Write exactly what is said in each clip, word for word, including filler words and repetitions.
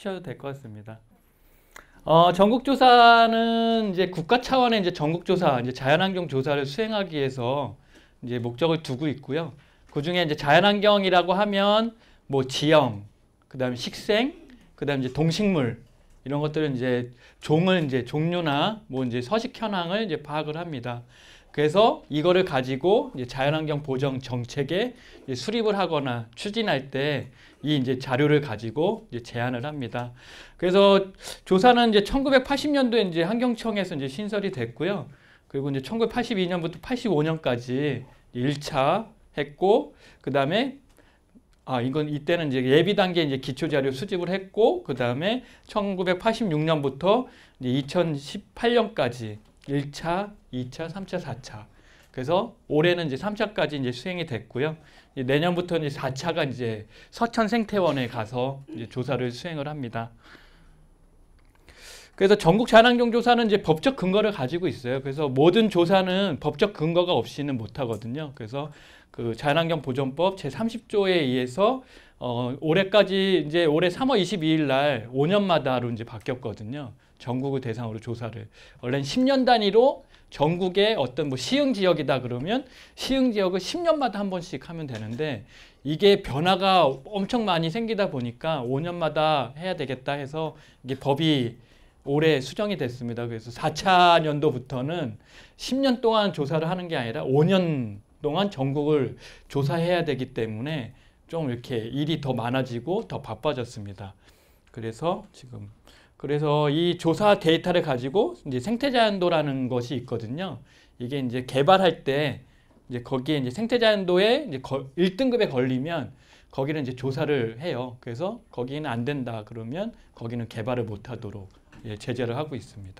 해주셔도 될 것 같습니다. 어, 전국조사는 이제 국가 차원의 이제 전국조사, 이제 자연환경 조사를 수행하기 위해서 이제 목적을 두고 있고요. 그 중에 이제 자연환경이라고 하면 뭐 지형, 그 다음에 식생, 그 다음에 이제 동식물 이런 것들은 이제 종을 이제 종류나 뭐 이제 서식 현황을 이제 파악을 합니다. 그래서 이거를 가지고 이제 자연환경 보전 정책에 이제 수립을 하거나 추진할 때 이 이제 자료를 가지고 이제 제안을 합니다. 그래서 조사는 이제 천구백팔십 년도에 이제 환경청에서 이제 신설이 됐고요. 그리고 이제 천구백팔십이 년부터 팔십오 년까지 일 차 했고, 그 다음에 아, 이건 이때는 이제 예비 단계 이제 기초 자료 수집을 했고, 그 다음에 천구백팔십육 년부터 이제 이천십팔 년까지 일 차, 이 차, 삼 차, 사 차. 그래서 올해는 이제 삼 차까지 이제 수행이 됐고요. 이제 내년부터 이제 사 차가 이제 서천 생태원에 가서 이제 조사를 수행을 합니다. 그래서 전국 자연환경 조사는 이제 법적 근거를 가지고 있어요. 그래서 모든 조사는 법적 근거가 없이는 못 하거든요. 그래서 그 자연환경보전법 제삼십 조에 의해서 어, 올해까지 이제 올해 삼월 이십이일 날 오 년마다로 이제 바뀌었거든요. 전국을 대상으로 조사를. 원래는 십 년 단위로 전국의 어떤 뭐 시흥 지역이다 그러면 시흥 지역을 십 년마다 한 번씩 하면 되는데, 이게 변화가 엄청 많이 생기다 보니까 오 년마다 해야 되겠다 해서 이게 법이 올해 수정이 됐습니다. 그래서 사 차 년도부터는 십 년 동안 조사를 하는 게 아니라 오 년 동안 전국을 조사해야 되기 때문에 좀 이렇게 일이 더 많아지고 더 바빠졌습니다. 그래서 지금 그래서 이 조사 데이터를 가지고 이제 생태자연도라는 것이 있거든요. 이게 이제 개발할 때 이제 거기에 이제 생태자연도에 이제 일 등급에 걸리면 거기는 이제 조사를 해요. 그래서 거기는 안 된다 그러면 거기는 개발을 못 하도록 예, 제재를 하고 있습니다.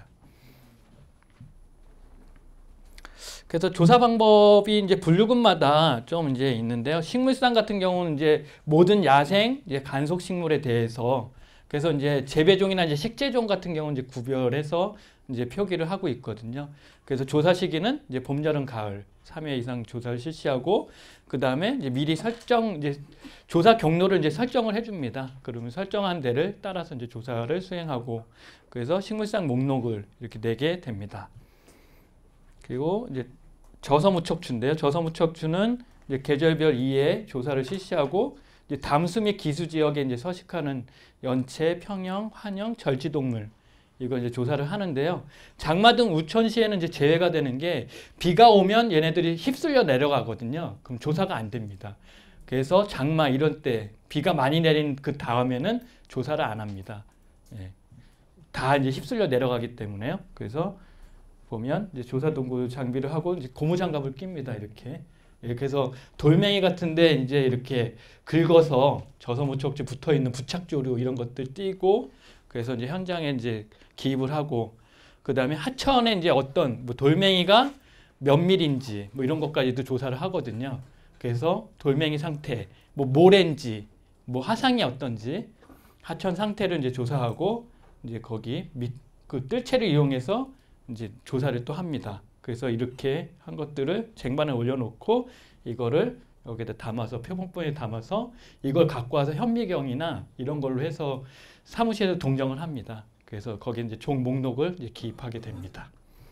그래서 조사 방법이 이제 분류군마다 좀 이제 있는데요. 식물상 같은 경우는 이제 모든 야생, 이제 간속 식물에 대해서, 그래서 이제 재배종이나 이제 식재종 같은 경우는 이제 구별해서 이제 표기를 하고 있거든요. 그래서 조사 시기는 이제 봄, 여름, 가을 삼 회 이상 조사를 실시하고, 그 다음에 이제 미리 설정, 이제 조사 경로를 이제 설정을 해줍니다. 그러면 설정한 데를 따라서 이제 조사를 수행하고, 그래서 식물상 목록을 이렇게 내게 됩니다. 그리고 이제 저서무척추인데요. 저서무척추는 이제 계절별 이해 조사를 실시하고, 이제 담수 및 기수 지역에 이제 서식하는 연체, 평형, 환형, 절지동물 이거 이제 조사를 하는데요. 장마 등 우천시에는 이제 제외가 되는 게, 비가 오면 얘네들이 휩쓸려 내려가거든요. 그럼 조사가 안 됩니다. 그래서 장마 이런 때 비가 많이 내린 그 다음에는 조사를 안 합니다. 예. 다 이제 휩쓸려 내려가기 때문에요. 그래서 보면 이제 조사 동구 장비를 하고 이제 고무 장갑을 낍니다. 이렇게. 이렇게 해서 돌멩이 같은데 이제 이렇게 긁어서 저서무척추 붙어 있는 부착조류 이런 것들 띄고, 그래서 이제 현장에 이제 기입을 하고, 그 다음에 하천에 이제 어떤 뭐 돌멩이가 몇 밀인지 뭐 이런 것까지도 조사를 하거든요. 그래서 돌멩이 상태, 뭐 모래인지, 뭐 화상이 어떤지 하천 상태를 이제 조사하고, 이제 거기 밑 그 뜰채를 이용해서 이제 조사를 또 합니다. 그래서 이렇게 한 것들을 쟁반에 올려놓고 이거를 여기다 담아서 표본본에 담아서 이걸 갖고 와서 현미경이나 이런 걸로 해서 사무실에서 동정을 합니다. 그래서 거기에 이제 종 목록을 이제 기입하게 됩니다.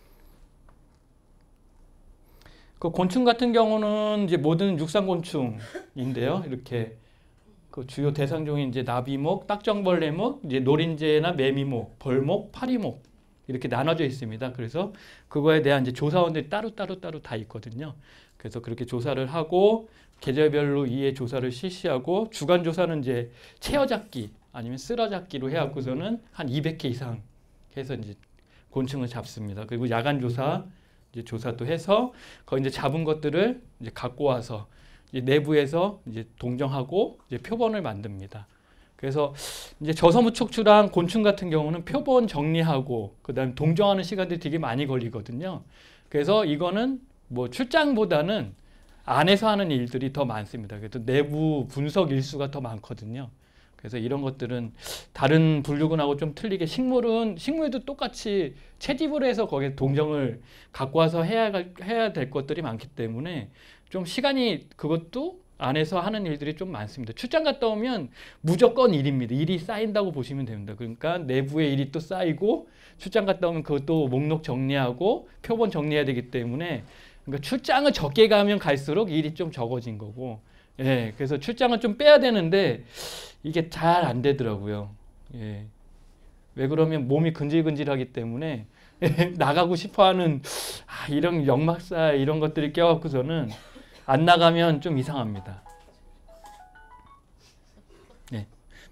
그 곤충 같은 경우는 이제 모든 육상곤충인데요. 이렇게 그 주요 대상종이 이제 나비목, 딱정벌레목, 이제 노린재나 매미목, 벌목, 파리목 이렇게 나눠져 있습니다. 그래서 그거에 대한 이제 조사원들이 따로 따로 따로 다 있거든요. 그래서 그렇게 조사를 하고 계절별로 이해 조사를 실시하고, 주간 조사는 이제 채어잡기 아니면 쓸어잡기로 해갖고서는 한 이백 개 이상 해서 이제 곤충을 잡습니다. 그리고 야간 조사 이제 조사도 해서 거기 이제 잡은 것들을 이제 갖고 와서 이제 내부에서 이제 동정하고 이제 표본을 만듭니다. 그래서 이제 저서무척추랑 곤충 같은 경우는 표본 정리하고 그다음에 동정하는 시간들이 되게 많이 걸리거든요. 그래서 이거는 뭐 출장보다는 안에서 하는 일들이 더 많습니다. 그래서 내부 분석 일수가 더 많거든요. 그래서 이런 것들은 다른 분류군하고 좀 틀리게, 식물은 식물도 똑같이 채집을 해서 거기에 동정을 갖고 와서 해야 해야 될 것들이 많기 때문에 좀 시간이, 그것도 안에서 하는 일들이 좀 많습니다. 출장 갔다 오면 무조건 일입니다. 일이 쌓인다고 보시면 됩니다. 그러니까 내부에 일이 또 쌓이고 출장 갔다 오면 그것도 목록 정리하고 표본 정리해야 되기 때문에 그러니까 출장을 적게 가면 갈수록 일이 좀 적어진 거고, 예, 그래서 출장을 좀 빼야 되는데 이게 잘 안 되더라고요. 예. 왜 그러면 몸이 근질근질하기 때문에 나가고 싶어하는 아, 이런 역막살 이런 것들이 껴갖고서는 안 나가면 좀 이상합니다. 네.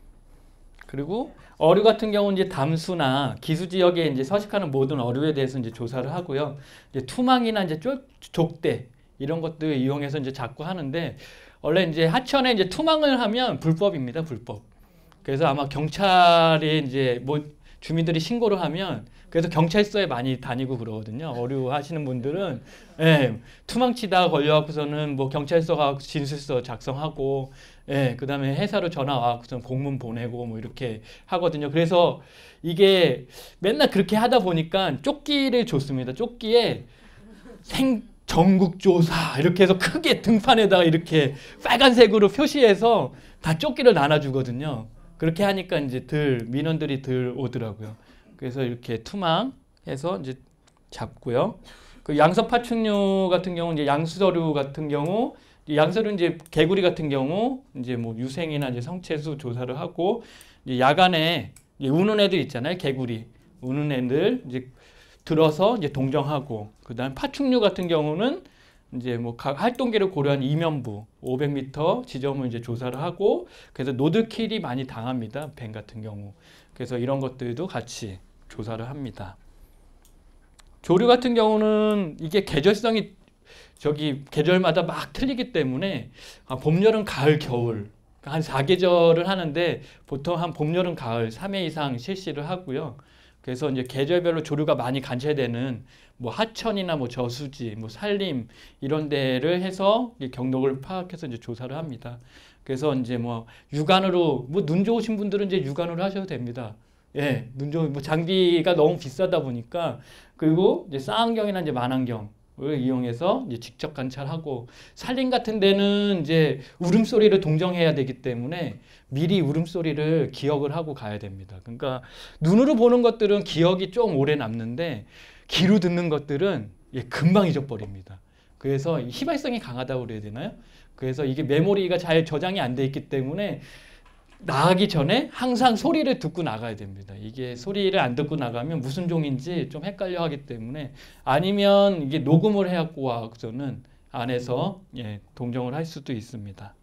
그리고 어류 같은 경우는 이제 담수나 기수 지역에 이제 서식하는 모든 어류에 대해서 이제 조사를 하고요. 이제 투망이나 이제 쪽, 족대 이런 것들 이용해서 이제 자꾸 하는데 원래 이제 하천에 이제 투망을 하면 불법입니다. 불법. 그래서 아마 경찰에 이제 뭐 주민들이 신고를 하면 그래서 경찰서에 많이 다니고 그러거든요. 어류 하시는 분들은 예, 투망치다 걸려갖고서는 뭐 경찰서 가서 진술서 작성하고 예, 그다음에 회사로 전화 와갖고서는 공문 보내고 뭐 이렇게 하거든요. 그래서 이게 맨날 그렇게 하다 보니까 조끼를 줬습니다. 조끼에 생 전국조사 이렇게 해서 크게 등판에다가 이렇게 빨간색으로 표시해서 다 조끼를 나눠주거든요. 그렇게 하니까 이제 들 민원들이 들 오더라고요. 그래서 이렇게 투망해서 이제 잡고요. 그 양서 파충류 같은 경우 이제 양수서류 같은 경우 양서류 이제 개구리 같은 경우 이제 뭐 유생이나 이제 성체수 조사를 하고 이제 야간에 이제 우는 애들 있잖아요. 개구리 우는 애들 이제 들어서 이제 동정하고 그다음 파충류 같은 경우는 이제 뭐 각 활동기를 고려한 이면부 오백 미터 지점을 이제 조사를 하고 그래서 노드킬이 많이 당합니다. 뱀 같은 경우. 그래서 이런 것들도 같이 조사를 합니다. 조류 같은 경우는 이게 계절성이 저기 계절마다 막 틀리기 때문에 아, 봄, 여름, 가을, 겨울 한 사 계절을 하는데 보통 한 봄, 여름, 가을 삼 회 이상 실시를 하고요. 그래서 이제 계절별로 조류가 많이 관찰되는 뭐 하천이나 뭐 저수지, 뭐 산림 이런 데를 해서 경록을 파악해서 이제 조사를 합니다. 그래서 이제 뭐 육안으로 뭐 눈 좋으신 분들은 이제 육안으로 하셔도 됩니다. 예, 눈 좋은 뭐 장비가 너무 비싸다 보니까 그리고 이제 쌍안경이나 이제 만안경을 이용해서 이제 직접 관찰하고 산림 같은 데는 이제 울음소리를 동정해야 되기 때문에 미리 울음소리를 기억을 하고 가야 됩니다. 그러니까 눈으로 보는 것들은 기억이 좀 오래 남는데 귀로 듣는 것들은 예, 금방 잊어버립니다. 그래서 희발성이 강하다고 그래야 되나요? 그래서 이게 메모리가 잘 저장이 안 돼 있기 때문에 나가기 전에 항상 소리를 듣고 나가야 됩니다. 이게 소리를 안 듣고 나가면 무슨 종인지 좀 헷갈려 하기 때문에 아니면 이게 녹음을 해갖고 와서는 안에서 예, 동정을 할 수도 있습니다.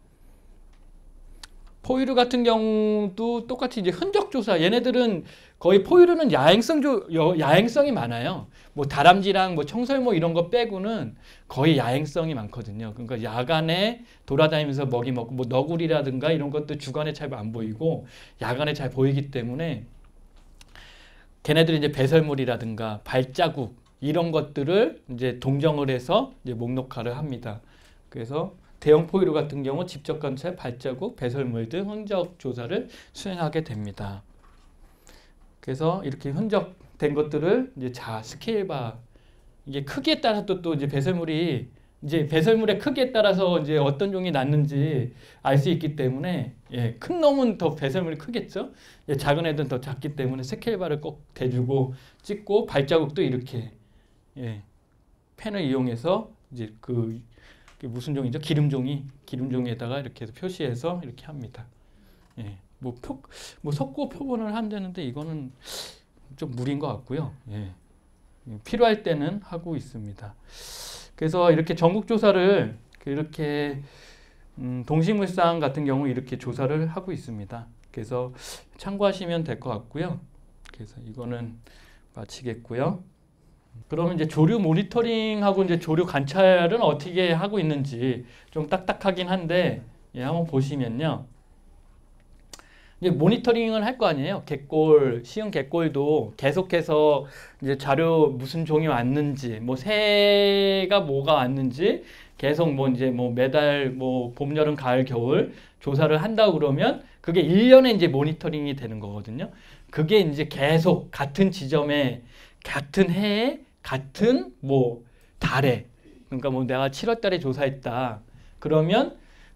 포유류 같은 경우도 똑같이 이제 흔적 조사. 얘네들은 거의 포유류는 야행성 조, 야행성이 많아요. 뭐 다람쥐랑 뭐 청설모 이런 거 빼고는 거의 야행성이 많거든요. 그러니까 야간에 돌아다니면서 먹이 먹고 뭐 너구리라든가 이런 것도 주간에 잘 안 보이고 야간에 잘 보이기 때문에 걔네들이 이제 배설물이라든가 발자국 이런 것들을 이제 동정을 해서 이제 목록화를 합니다. 그래서 대형 포유류 같은 경우 직접 관찰, 발자국, 배설물 등 흔적 조사를 수행하게 됩니다. 그래서 이렇게 흔적된 것들을 이제 자 스케일바 이게 크기에 따라서 또, 또 이제 배설물이 이제 배설물의 크기에 따라서 이제 어떤 종이 났는지 알 수 있기 때문에 예, 큰 놈은 더 배설물이 크겠죠. 예, 작은 애들은 더 작기 때문에 스케일바를 꼭 대주고 찍고 발자국도 이렇게 예, 펜을 이용해서 이제 그 무슨 종이죠? 기름종이 기름종이에다가 이렇게 해서 표시해서 이렇게 합니다. 예, 뭐 표, 뭐 석고 표본을 한다는데 이거는 좀 무리인 것 같고요. 예, 필요할 때는 하고 있습니다. 그래서 이렇게 전국 조사를 이렇게 음, 동식물상 같은 경우 이렇게 조사를 하고 있습니다. 그래서 참고하시면 될 것 같고요. 그래서 이거는 마치겠고요. 그러면 이제 조류 모니터링하고 이제 조류 관찰은 어떻게 하고 있는지 좀 딱딱하긴 한데 예, 한번 보시면요. 이제 모니터링을 할 거 아니에요. 갯골, 시흥 갯골도 계속해서 이제 자료 무슨 종이 왔는지, 뭐 새가 뭐가 왔는지 계속 뭐 이제 뭐 매달 뭐 봄, 여름, 가을, 겨울 조사를 한다고 그러면 그게 일 년에 이제 모니터링이 되는 거거든요. 그게 이제 계속 같은 지점에 같은 해에 같은 뭐 달에 그러니까 뭐 내가 칠월 달에 조사했다. 그러면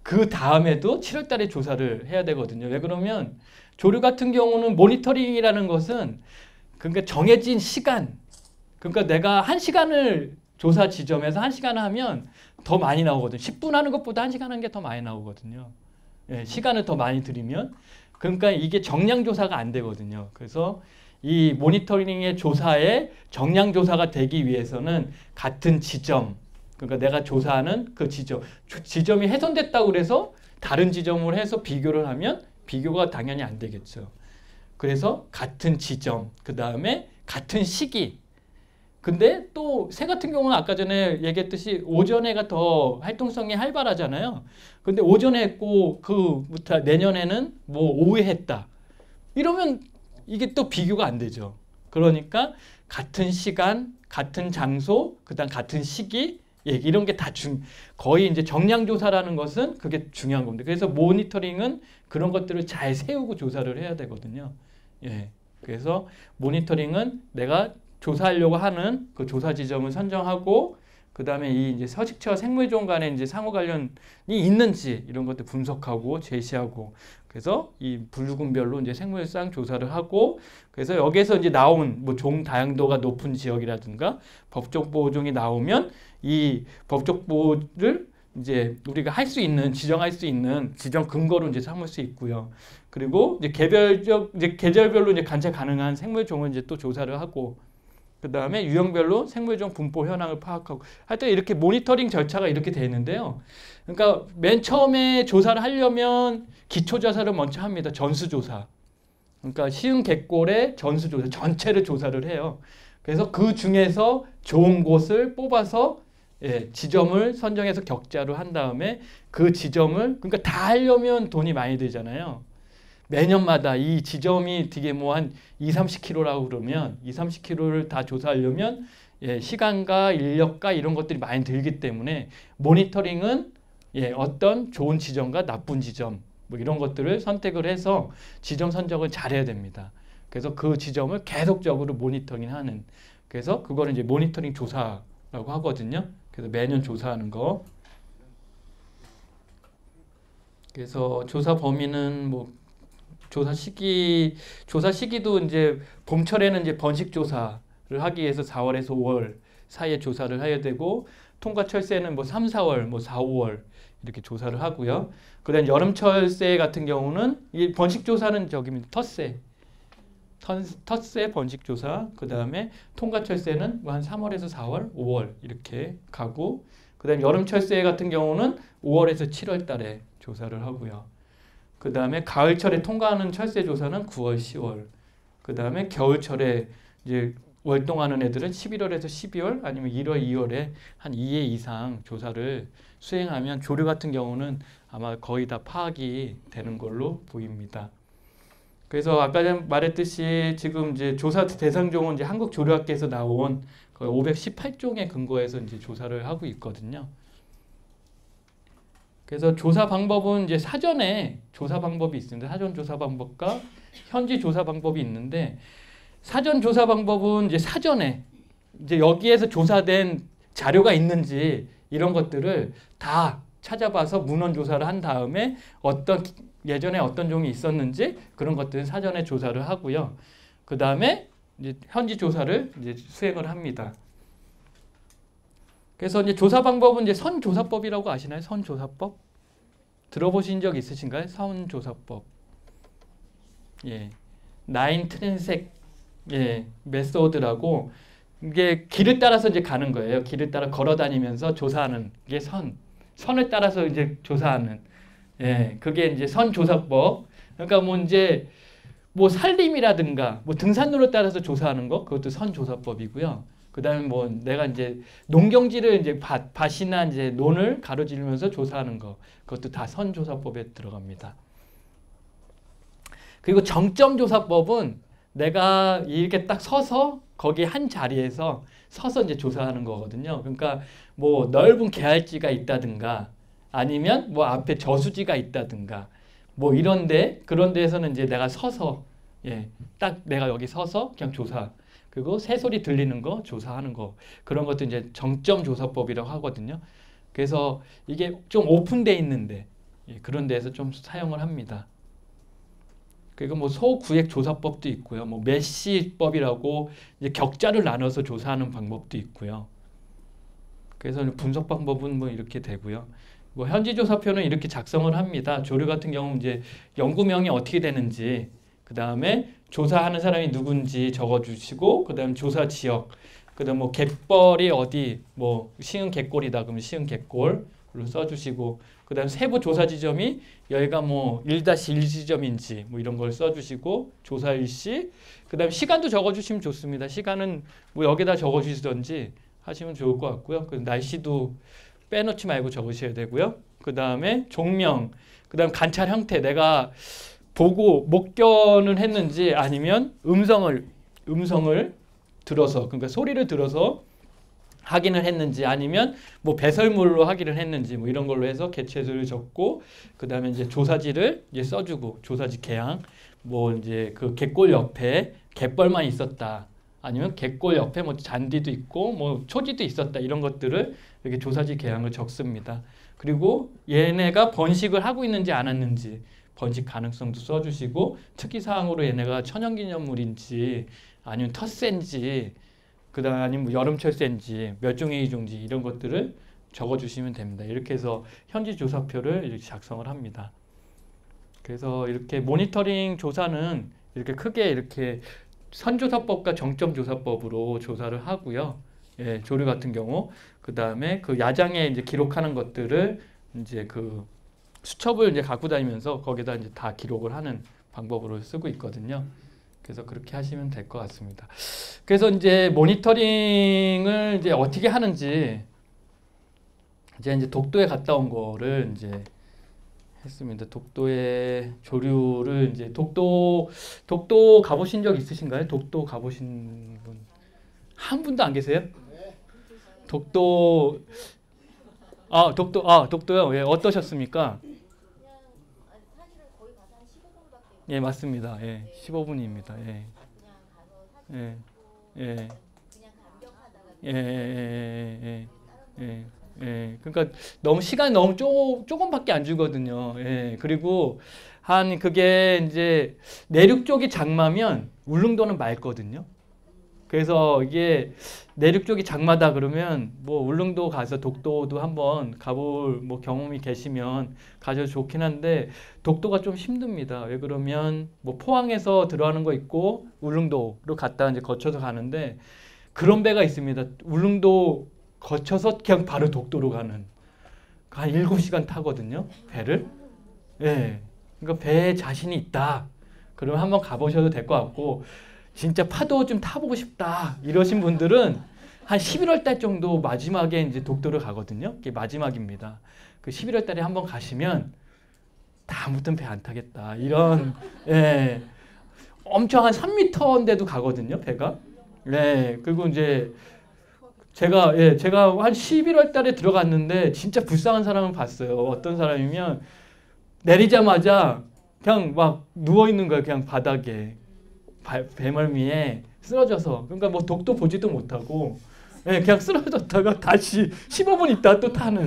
그 다음에도 칠월 달에 조사를 해야 되거든요. 왜 그러면 조류 같은 경우는 모니터링이라는 것은 그러니까 정해진 시간, 그러니까 내가 한 시간을 조사 지점에서 한 시간 하면 더 많이 나오거든요. 십 분 하는 것보다 한 시간 하는 게 더 많이 나오거든요. 예, 시간을 더 많이 들이면 그러니까 이게 정량 조사가 안 되거든요. 그래서 이 모니터링의 조사에 정량 조사가 되기 위해서는 같은 지점, 그러니까 내가 조사하는 그 지점, 지점이 훼손됐다고 그래서 다른 지점을 해서 비교를 하면 비교가 당연히 안 되겠죠. 그래서 같은 지점, 그 다음에 같은 시기. 근데 또 새 같은 경우는 아까 전에 얘기했듯이 오전에가 더 활동성이 활발하잖아요. 근데 오전에 했고 그부터 내년에는 뭐 오후에 했다. 이러면 이게 또 비교가 안 되죠. 그러니까 같은 시간, 같은 장소, 그다음 같은 시기, 예, 이런 게 다 중, 거의 이제 정량 조사라는 것은 그게 중요한 겁니다. 그래서 모니터링은 그런 것들을 잘 세우고 조사를 해야 되거든요. 예, 그래서 모니터링은 내가 조사하려고 하는 그 조사 지점을 선정하고 그 다음에 이 이제 서식처와 생물종 간에 이제 상호 관련이 있는지 이런 것들 분석하고 제시하고 그래서 이 분류군별로 이제 생물상 조사를 하고 그래서 여기에서 이제 나온 뭐 종 다양도가 높은 지역이라든가 법적 보호종이 나오면 이 법적 보호를 이제 우리가 할 수 있는 지정할 수 있는 지정 근거로 이제 삼을 수 있고요. 그리고 이제 개별적 이제 계절별로 이제 관찰 가능한 생물종을 이제 또 조사를 하고 그 다음에 유형별로 생물종 분포 현황을 파악하고 하여튼 이렇게 모니터링 절차가 이렇게 되어 있는데요. 그러니까 맨 처음에 조사를 하려면 기초조사를 먼저 합니다. 전수조사. 그러니까 시흥 갯골의 전수조사 전체를 조사를 해요. 그래서 그 중에서 좋은 곳을 뽑아서 예, 지점을 선정해서 격자로 한 다음에 그 지점을 그러니까 다 하려면 돈이 많이 들잖아요. 매년마다 이 지점이 되게 뭐 한 이, 삼십 킬로미터라고 그러면 이, 삼십 킬로미터를 다 조사하려면 예, 시간과 인력과 이런 것들이 많이 들기 때문에 모니터링은 예, 어떤 좋은 지점과 나쁜 지점 뭐 이런 것들을 선택을 해서 지점 선정을 잘해야 됩니다. 그래서 그 지점을 계속적으로 모니터링하는 그래서 그거를 이제 모니터링 조사라고 하거든요. 그래서 매년 조사하는 거. 그래서 조사 범위는 뭐 조사 시기, 조사 시기도 이제 봄철에는 이제 번식 조사를 하기 위해서 사월에서 오월 사이에 조사를 해야 되고 통과철새는 뭐 삼, 사월, 뭐 사, 오월 이렇게 조사를 하고요. 그다음 여름철새 같은 경우는 이 번식 조사는 저기입니다. 텃새, 텃새 번식 조사. 그다음에 통과철새는 뭐 한 삼월에서 사월, 오월 이렇게 가고 그다음 여름철새 같은 경우는 오월에서 칠월 달에 조사를 하고요. 그 다음에 가을철에 통과하는 철새 조사는 구월, 시월. 그 다음에 겨울철에 이제 월동하는 애들은 십일월에서 십이월 아니면 일월, 이월에 한 이 회 이상 조사를 수행하면 조류 같은 경우는 아마 거의 다 파악이 되는 걸로 보입니다. 그래서 아까 말했듯이 지금 이제 조사 대상종은 이제 한국조류학계에서 나온 거의 오백십팔 종에 근거해서 이제 조사를 하고 있거든요. 그래서 조사 방법은 이제 사전에 조사 방법이 있습니다. 사전 조사 방법과 현지 조사 방법이 있는데 사전 조사 방법은 이제 사전에 이제 여기에서 조사된 자료가 있는지 이런 것들을 다 찾아봐서 문헌 조사를 한 다음에 어떤 예전에 어떤 종이 있었는지 그런 것들은 사전에 조사를 하고요. 그 다음에 이제 현지 조사를 이제 수행을 합니다. 그래서 이제 조사 방법은 이제 선조사법이라고 아시나요? 선조사법? 들어보신 적 있으신가요? 선조사법. 예. 나인 트랜색 예, 메소드라고 이게 길을 따라서 이제 가는 거예요. 길을 따라 걸어 다니면서 조사하는 게 선. 선을 따라서 이제 조사하는 예, 그게 이제 선조사법. 그러니까 뭐 이제 뭐 산림이라든가 뭐 등산로를 따라서 조사하는 거 그것도 선조사법이고요. 그다음에 뭐 내가 이제 농경지를 이제 밭, 밭이나 이제 논을 가로지르면서 조사하는 거 그것도 다 선조사법에 들어갑니다. 그리고 정점조사법은 내가 이렇게 딱 서서 거기 한 자리에서 서서 이제 조사하는 거거든요. 그러니까 뭐 넓은 개알지가 있다든가 아니면 뭐 앞에 저수지가 있다든가 뭐 이런데 그런 데에서는 이제 내가 서서 예, 딱 내가 여기 서서 그냥 조사. 그리고 새소리 들리는 거 조사하는 거 그런 것도 이제 정점 조사법이라고 하거든요. 그래서 이게 좀 오픈돼 있는데 예, 그런 데에서 좀 사용을 합니다. 그리고 뭐 소구액 조사법도 있고요. 뭐 메시법이라고 이제 격자를 나눠서 조사하는 방법도 있고요. 그래서 분석 방법은 뭐 이렇게 되고요. 뭐 현지 조사표는 이렇게 작성을 합니다. 조류 같은 경우는 이제 연구명이 어떻게 되는지, 그 다음에 조사하는 사람이 누군지 적어주시고, 그 다음 조사 지역, 그 다음 뭐 갯벌이 어디, 뭐 시흥 갯골이다 그러면 시흥 갯골로 써주시고, 그 다음 세부 조사 지점이 여기가 뭐 일 다시 일 지점인지 뭐 이런 걸 써주시고, 조사 일시, 그 다음 시간도 적어주시면 좋습니다. 시간은 뭐 여기다 적어주시던지 하시면 좋을 것 같고요. 그 날씨도 빼놓지 말고 적으셔야 되고요. 그 다음에 종명, 그 다음 관찰 형태, 내가 보고 목견을 했는지 아니면 음성을 음성을 들어서, 그러니까 소리를 들어서 확인을 했는지, 아니면 뭐 배설물로 확인을 했는지, 뭐 이런 걸로 해서 개체수를 적고, 그 다음에 이제 조사지를 이제 써주고, 조사지 개양, 뭐 이제 그 갯골 옆에 갯벌만 있었다, 아니면 갯골 옆에 뭐 잔디도 있고 뭐 초지도 있었다, 이런 것들을 이렇게 조사지 개양을 적습니다. 그리고 얘네가 번식을 하고 있는지 안 했는지 번식 가능성도 써주시고, 특이사항으로 얘네가 천연기념물인지 아니면 텃새인지, 그 다음 아니면 여름철새인지 멸종위기종지, 이런 것들을 적어주시면 됩니다. 이렇게 해서 현지 조사표를 이렇게 작성을 합니다. 그래서 이렇게 모니터링 조사는 이렇게 크게 이렇게 선조사법과 정점조사법으로 조사를 하고요. 예, 조류 같은 경우, 그 다음에 그 야장에 이제 기록하는 것들을 이제 그 수첩을 이제 갖고 다니면서 거기다 이제 다 기록을 하는 방법으로 쓰고 있거든요. 그래서 그렇게 하시면 될 것 같습니다. 그래서 이제 모니터링을 이제 어떻게 하는지, 이제 이제 독도에 갔다 온 거를 이제 했습니다. 독도의 조류를 이제 독도 독도 가보신 적 있으신가요? 독도 가보신 분 한 분도 안 계세요? 독도 아 독도 아 독도요. 예, 어떠셨습니까? 예, 맞습니다. 예, 십오 분입니다. 예, 예, 예, 예, 예, 예, 예. 예, 그러니까 너무 시간이 너무 쪼, 조금밖에 안 주거든요. 예, 그리고 한 그게 이제 내륙 쪽이 장마면 울릉도는 맑거든요. 그래서 이게 내륙 쪽이 장마다 그러면 뭐 울릉도 가서 독도도 한번 가볼 뭐 경험이 계시면 가셔도 좋긴 한데, 독도가 좀 힘듭니다. 왜 그러면 뭐 포항에서 들어가는 거 있고 울릉도로 갔다 이제 거쳐서 가는데, 그런 배가 있습니다. 울릉도 거쳐서 그냥 바로 독도로 가는, 한 일곱 시간 타거든요, 배를. 예. 그러니까 배에 자신이 있다, 그러면 한번 가보셔도 될 것 같고, 진짜 파도 좀 타보고 싶다 이러신 분들은 한 십일월 달 정도 마지막에 이제 독도를 가거든요. 그게 마지막입니다. 그 십일월 달에 한번 가시면 다음부터는 배 안 타겠다, 이런, 예. 엄청 한 삼 미터인데도 가거든요, 배가. 예. 그리고 이제 제가 예 제가 한 십일월 달에 들어갔는데 진짜 불쌍한 사람을 봤어요. 어떤 사람이면 내리자마자 그냥 막 누워 있는 거예요. 그냥 바닥에 바, 배멀미에 쓰러져서. 그러니까 뭐 독도 보지도 못하고, 예, 그냥 쓰러졌다가 다시 십오 분 있다 또 타는.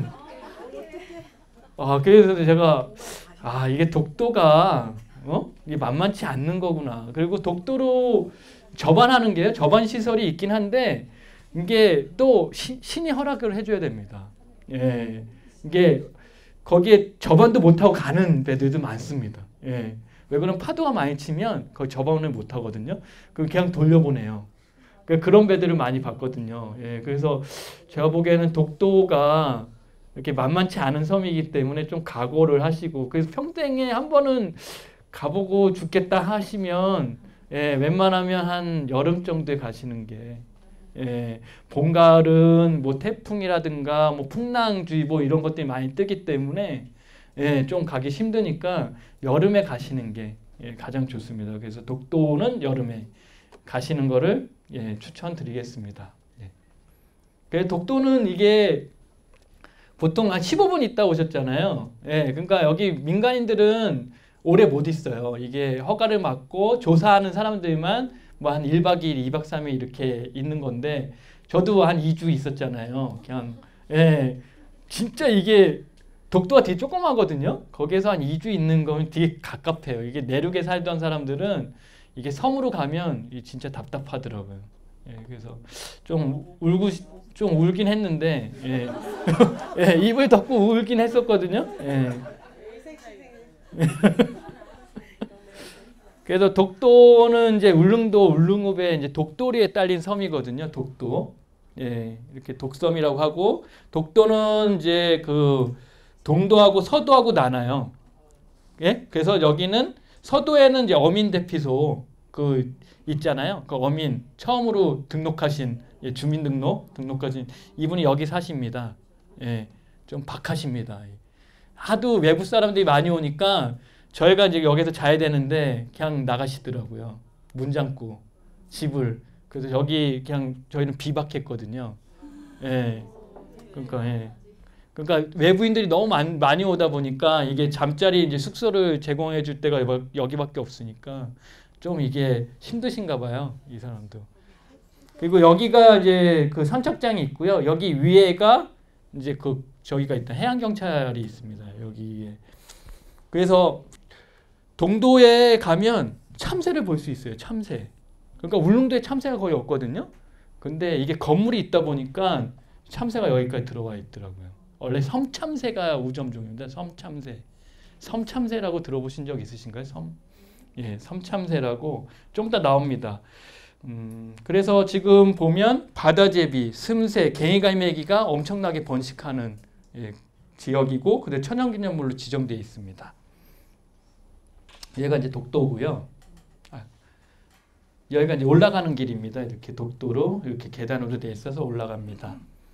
아, 그래서 제가 아, 이게 독도가 어? 이게 만만치 않는 거구나. 그리고 독도로 접안하는 게요, 접안 시설이 있긴 한데 이게 또 시, 신이 허락을 해줘야 됩니다. 예, 이게 거기에 접안도 못하고 가는 배들도 많습니다. 예, 왜 그러면 파도가 많이 치면 거기 접안을 못하거든요. 그럼 그냥 돌려보내요. 그러니까 그런 배들을 많이 봤거든요. 예, 그래서 제가 보기에는 독도가 이렇게 만만치 않은 섬이기 때문에 좀 각오를 하시고, 그래서 평생에 한 번은 가보고 죽겠다 하시면, 예, 웬만하면 한 여름 정도에 가시는 게, 예, 봄, 가을은 뭐 태풍이라든가 뭐 풍랑주의보 이런 것들이 많이 뜨기 때문에, 예, 좀 가기 힘드니까 여름에 가시는 게, 예, 가장 좋습니다. 그래서 독도는 여름에 가시는 거를, 예, 추천드리겠습니다. 예. 그래서 독도는 이게 보통 한 십오 분 있다 오셨잖아요. 예, 그러니까 여기 민간인들은 오래 못 있어요. 이게 허가를 받고 조사하는 사람들만 뭐 한 일 박 이 일, 이 박 삼 일 이렇게 있는 건데, 저도 한 이 주 있었잖아요. 그냥, 예, 진짜 이게 독도가 되게 조그마거든요. 거기에서 한 이 주 있는 거면 되게 갑갑해요. 이게 내륙에 살던 사람들은 이게 섬으로 가면 이게 진짜 답답하더라고요. 예, 그래서 좀 울고 좀 울긴 했는데 예. 예, 입을 덮고 울긴 했었거든요. 예. 그래서 독도는 이제 울릉도 울릉읍에 이제 독도리에 딸린 섬이거든요. 독도. 예, 이렇게 독섬이라고 하고 독도는 이제 그 동도하고 서도하고 나눠요. 예? 그래서 여기는 서도에는 이제 어민 대피소 그 있잖아요. 그 어민 처음으로 등록하신 예, 주민등록 등록하신 이분이 여기 사십니다. 예, 좀 박하십니다. 하도 외부 사람들이 많이 오니까 저희가 이제 여기서 자야 되는데 그냥 나가시더라고요. 문 잠고 집을. 그래서 여기 그냥 저희는 비박했거든요. 예, 그러니까 예. 그러니까 외부인들이 너무 많, 많이 오다 보니까 이게 잠자리 이제 숙소를 제공해 줄 때가 여기밖에 없으니까 좀 이게 힘드신가 봐요, 이 사람도. 그리고 여기가 이제 그 선착장이 있고요. 여기 위에가 이제 그 저기가 있다. 해양 경찰이 있습니다. 여기에. 그래서 동도에 가면 참새를 볼 수 있어요. 참새. 그러니까 울릉도에 참새가 거의 없거든요. 근데 이게 건물이 있다 보니까 참새가 여기까지 들어와 있더라고요. 원래 섬참새가 우점종입니다. 섬참새. 섬참새라고 들어보신 적 있으신가요? 섬? 예, 섬참새라고 좀 이따 나옵니다. 음, 그래서 지금 보면 바다제비, 슴새, 갱이갈매기가 엄청나게 번식하는 예, 지역이고, 근데 천연기념물로 지정되어 있습니다. 얘가 이제 독도고요. 아, 여기가 이제 올라가는 길입니다. 이렇게 독도로 이렇게 계단으로 되어 있어서 올라갑니다.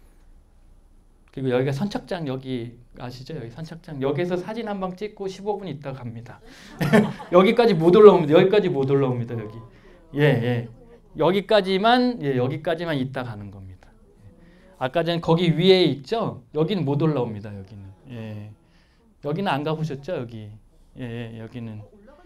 그리고 여기가 선착장 여기 아시죠? 여기 선착장 여기서 사진 한 방 찍고 십오 분 있다 갑니다. 여기까지 못 올라옵니다. 여기까지 못 올라옵니다. 여기 예 예. 여기까지만 예 여기까지만 있다 가는 겁니다. 아까 전 거기 위에 있죠? 여기는 못 올라옵니다. 여기는 예 여기는 안 가보셨죠? 여기 예, 예 여기는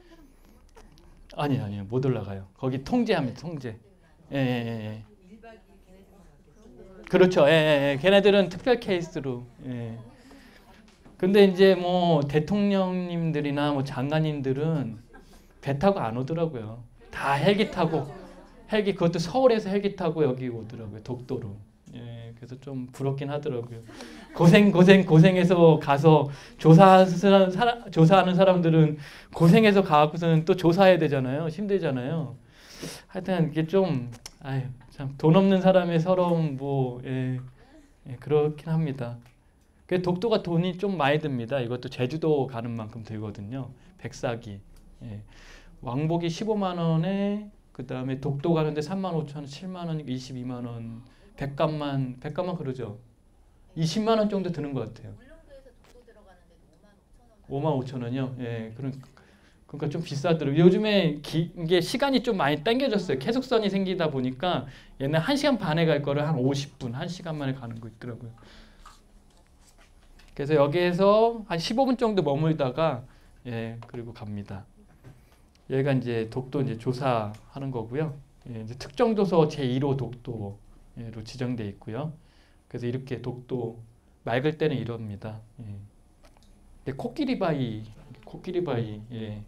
아니 아니요 못 올라가요. 거기 통제합니다. 통제 예 예 예. 그렇죠. 예, 예. 걔네들은 특별 케이스로. 예. 근데 이제 뭐 대통령님들이나 뭐 장관님들은 배 타고 안 오더라고요. 다 헬기 타고 헬기 그것도 서울에서 헬기 타고 여기 오더라고요. 독도로. 예. 그래서 좀 부럽긴 하더라고요. 고생 고생 고생해서 가서 조사하는 사람 조사하는 사람들은 고생해서 가고서는 또 조사해야 되잖아요. 힘들잖아요. 하여튼 이게 좀 아유. 참 돈 없는 사람의 서러움 뭐 예, 예, 그렇긴 합니다. 그 독도가 돈이 좀 많이 듭니다. 이것도 제주도 가는 만큼 들거든요. 백사기 예. 왕복이 십오만 원에 그 다음에 독도 가는데 삼만 오천 원, 칠만 원, 이십이만 원, 백값만 백값만 그러죠. 이십만 원 정도 드는 것 같아요. 울릉도에서 독도 들어가는데 오만 오천 원. 오만 오천 원이요. 예, 그런. 그러니까 좀 비싸더라고요. 요즘에 기, 이게 시간이 좀 많이 당겨졌어요. 계속선이 생기다 보니까 옛날 한 시간 반에 갈 거를 한 오십 분, 한 시간 만에 가는 거 있더라고요. 그래서 여기에서 한 십오 분 정도 머물다가 예, 그리고 갑니다. 여기가 이제 독도 이제 조사하는 거고요. 예, 이제 특정도서 제일 호 독도로 지정되어 있고요. 그래서 이렇게 독도 맑을 때는 이럽니다. 예. 코끼리 바위, 코끼리 바위. 예.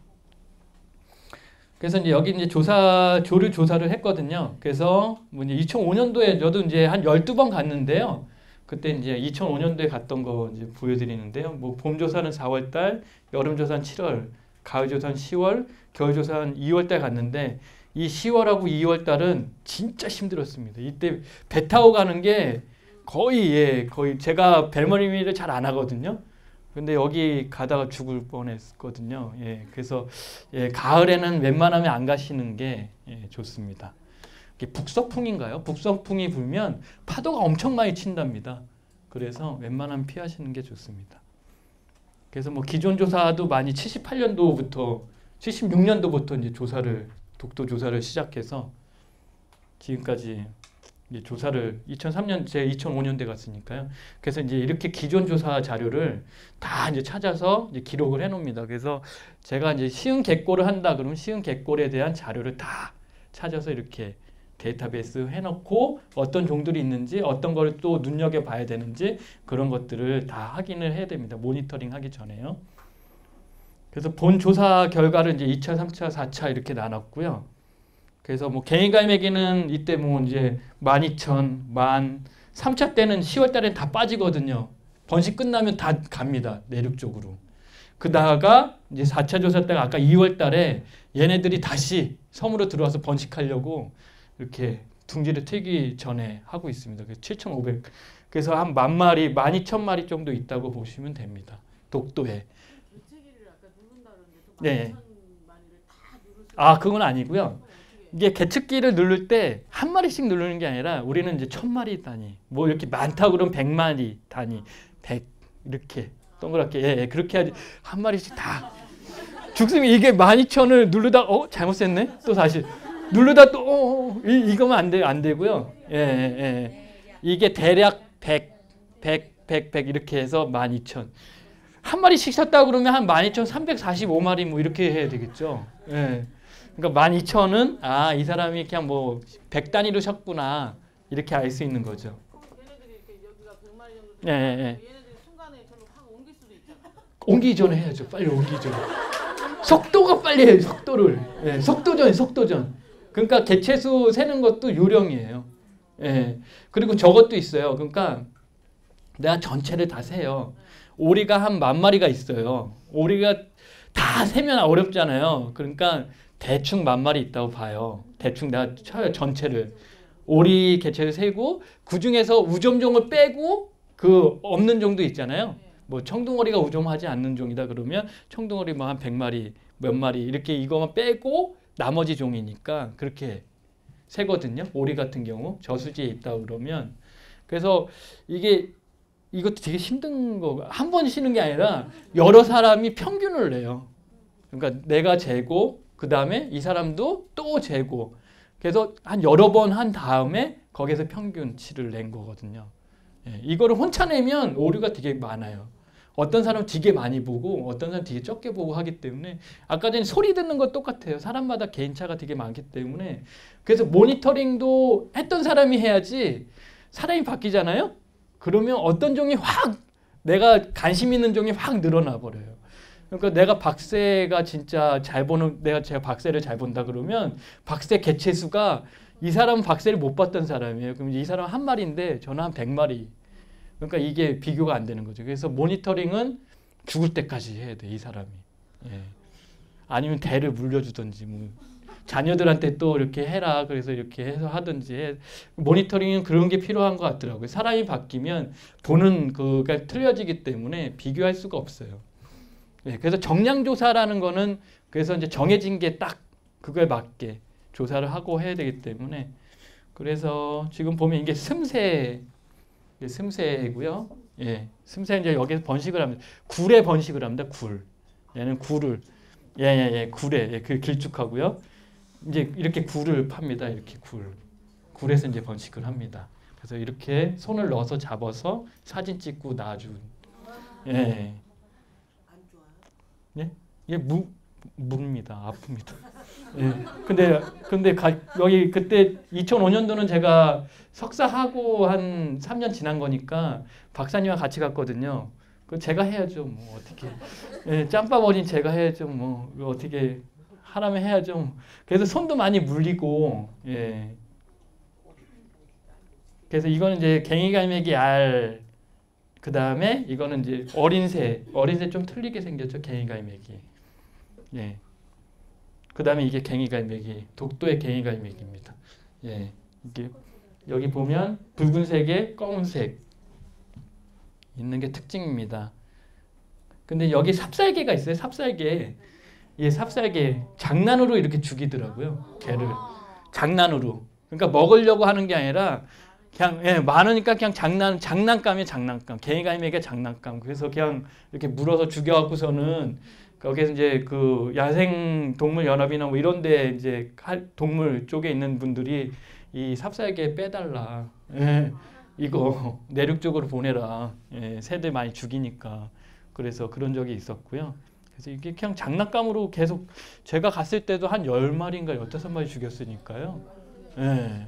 그래서 이제 여기 이제 조사 조류 조사를 했거든요. 그래서 뭐 이제 이천오 년도에 저도 이제 한 열두 번 갔는데요. 그때 이제 이천오 년도에 갔던 거 이제 보여드리는데요. 뭐 봄 조사는 사월 달, 여름 조사는 칠월, 가을 조사는 시월, 겨울 조사는 이월 달 갔는데 이 시월하고 이월 달은 진짜 힘들었습니다. 이때 배 타고 가는 게 거의 예, 거의 제가 벨머리미를 잘 안 하거든요. 근데 여기 가다가 죽을 뻔했거든요. 예, 그래서 예, 가을에는 웬만하면 안 가시는 게 예, 좋습니다. 이게 북서풍인가요? 북서풍이 불면 파도가 엄청 많이 친답니다. 그래서 웬만하면 피하시는 게 좋습니다. 그래서 뭐 기존 조사도 많이 칠십팔 년도부터 칠십육 년도부터 이제 조사를 독도 조사를 시작해서 지금까지 이제 조사를 이천삼 년 제 이천오 년대 갔으니까요. 그래서 이제 이렇게 기존 조사 자료를 다 이제 찾아서 이제 기록을 해 놓습니다. 그래서 제가 이제 시흥 객고를 한다 그러면 시흥 객고에 대한 자료를 다 찾아서 이렇게 데이터베이스 해놓고 어떤 종들이 있는지 어떤 걸 또 눈여겨봐야 되는지 그런 것들을 다 확인을 해야 됩니다. 모니터링 하기 전에요. 그래서 본 조사 결과를 이제 이 차, 삼 차, 사 차 이렇게 나눴고요. 그래서 뭐 개인가입액에는 이때 뭐 이제 만 이천, 만 삼 차 때는 시월 달에 다 빠지거든요. 번식 끝나면 다 갑니다. 내륙 쪽으로. 그다가 이제 사 차 조사 때가 아까 이월 달에 얘네들이 다시 섬으로 들어와서 번식하려고 이렇게 둥지를 트기 전에 하고 있습니다. 그래서 칠천오백. 그래서 한 만 마리, 만 이천 마리 정도 있다고 보시면 됩니다. 독도에. 개체기를 아까 누른다 그러는데 또 네. 만 이천 마리를 다 누를 수 아, 그건 아니고요. 어떻게 이게 계측기를 누를 때 한 마리씩 누르는 게 아니라 우리는 이제 천 마리 단위, 뭐 이렇게 많다 그러면 백 마리 단위, 백 이렇게 동그랗게 예, 예, 그렇게 하지 한 마리씩 다 죽으면 이게 만 이천을 누르다 어 잘못 셌네 또 다시 누르다 또 어, 어, 이, 이거면 안 돼, 안 되고요. 예, 예, 예. 이게 대략 백, 백, 백, 백 이렇게 해서 만 이천 한 마리씩 샀다 그러면 한 만 이천삼백사십오 마리 뭐 이렇게 해야 되겠죠. 예. 그러니까 만 이천은 아, 이 사람이 그냥 뭐 백 단위로 셨구나 이렇게 알 수 있는 거죠. 그럼 걔네들이 이렇게 여기가 백 마리 정도 예, 예, 예. 얘네들이 순간에 저로 확 옮길 수도 있잖아. 옮기기 전에 해야죠. 빨리 옮기기 전에. 속도가 빨리 해요. 속도를. 예, 속도전, 속도전. 그러니까 개체수 세는 것도 요령이에요. 예. 그리고 저것도 있어요. 그러니까 내가 전체를 다 세요. 오리가 한 만 마리가 있어요. 오리가 다 세면 어렵잖아요. 그러니까 대충 만 마리 있다고 봐요. 대충 내가 쳐요. 전체를. 오리 개체를 세고 그 중에서 우점종을 빼고 그 없는 종도 있잖아요. 뭐 청둥오리가 우점하지 않는 종이다 그러면 청둥오리 뭐 한 백 마리 몇 마리 이렇게 이거만 빼고 나머지 종이니까 그렇게 세거든요. 오리 같은 경우 저수지에 있다 그러면 그래서 이게 이것도 되게 힘든 거 한 번 쉬는 게 아니라 여러 사람이 평균을 내요. 그러니까 내가 재고 그 다음에 이 사람도 또 재고 그래서 한 여러 번 한 다음에 거기서 평균치를 낸 거거든요. 예, 이거를 혼자 내면 오류가 되게 많아요. 어떤 사람은 되게 많이 보고 어떤 사람은 되게 적게 보고 하기 때문에 아까 전에 소리 듣는 것 똑같아요. 사람마다 개인차가 되게 많기 때문에 그래서 모니터링도 했던 사람이 해야지 사람이 바뀌잖아요. 그러면 어떤 종이 확 내가 관심 있는 종이 확 늘어나 버려요. 그러니까 내가 박새가 진짜 잘 보는 내가 제가 박새를 잘 본다 그러면 박새 개체수가 이 사람은 박새를 못 봤던 사람이에요. 그럼 이 사람은 한 마리인데 저는 한 백 마리. 그러니까 이게 비교가 안 되는 거죠. 그래서 모니터링은 죽을 때까지 해야 돼, 이 사람이. 예. 아니면 대를 물려주든지 뭐 자녀들한테 또 이렇게 해라 그래서 이렇게 해서 하든지 해. 모니터링은 그런 게 필요한 것 같더라고요. 사람이 바뀌면 보는 그가 틀려지기 때문에 비교할 수가 없어요. 예. 그래서 정량 조사라는 거는 그래서 이제 정해진 게 딱 그거에 맞게 조사를 하고 해야 되기 때문에 그래서 지금 보면 이게 슴새 이게 슴새고요. 예, 슴새 이제 여기서 번식을 합니다. 굴에 번식을 합니다. 굴. 얘는 굴을 예예예 예, 예, 굴에 예, 그 길쭉하고요. 이제 이렇게 굴을 팝니다. 이렇게 굴. 굴에서 이제 번식을 합니다. 그래서 이렇게 손을 넣어서 잡아서 사진 찍고 놔준. 예. 안 좋아요? 예? 이게 무 묵니다. 아픕니다. 예. 근데 근데 가, 여기 그때 이천오 년도는 제가 석사하고 한 삼 년 지난 거니까 박사님과 같이 갔거든요. 그 제가 해야죠. 뭐 어떻게. 예, 짬밥 어린 제가 해야죠. 뭐 어떻게 하라면 해야죠. 그래서 손도 많이 물리고 예. 그래서 이거는 이제 갱이갈매기 알 그다음에 이거는 이제 어린새. 어린새 좀 틀리게 생겼죠. 갱이갈매기. 예. 그다음에 이게 갱이갈매기, 독도의 갱이갈매기입니다. 예. 이게 여기 보면 붉은색에 검은색 있는 게 특징입니다. 근데 여기 삽살개가 있어요. 삽살개. 예, 삽살개 장난으로 이렇게 죽이더라고요. 개를 장난으로. 그러니까 먹으려고 하는 게 아니라 그냥 예, 많으니까 그냥 장난 장난감이에요. 장난감. 갱이갈매기가 장난감. 그래서 그냥 이렇게 물어서 죽여갖고서는 거기서 이제 그 야생 동물 연합이나 뭐 이런데 이제 동물 쪽에 있는 분들이 이 삽살개 빼달라. 예, 이거 내륙 쪽으로 보내라. 예, 새들 많이 죽이니까. 그래서 그런 적이 있었고요. 그래서 이게 그냥 장난감으로 계속 제가 갔을 때도 한 열 마리인가 열다섯 마리 죽였으니까요. 예.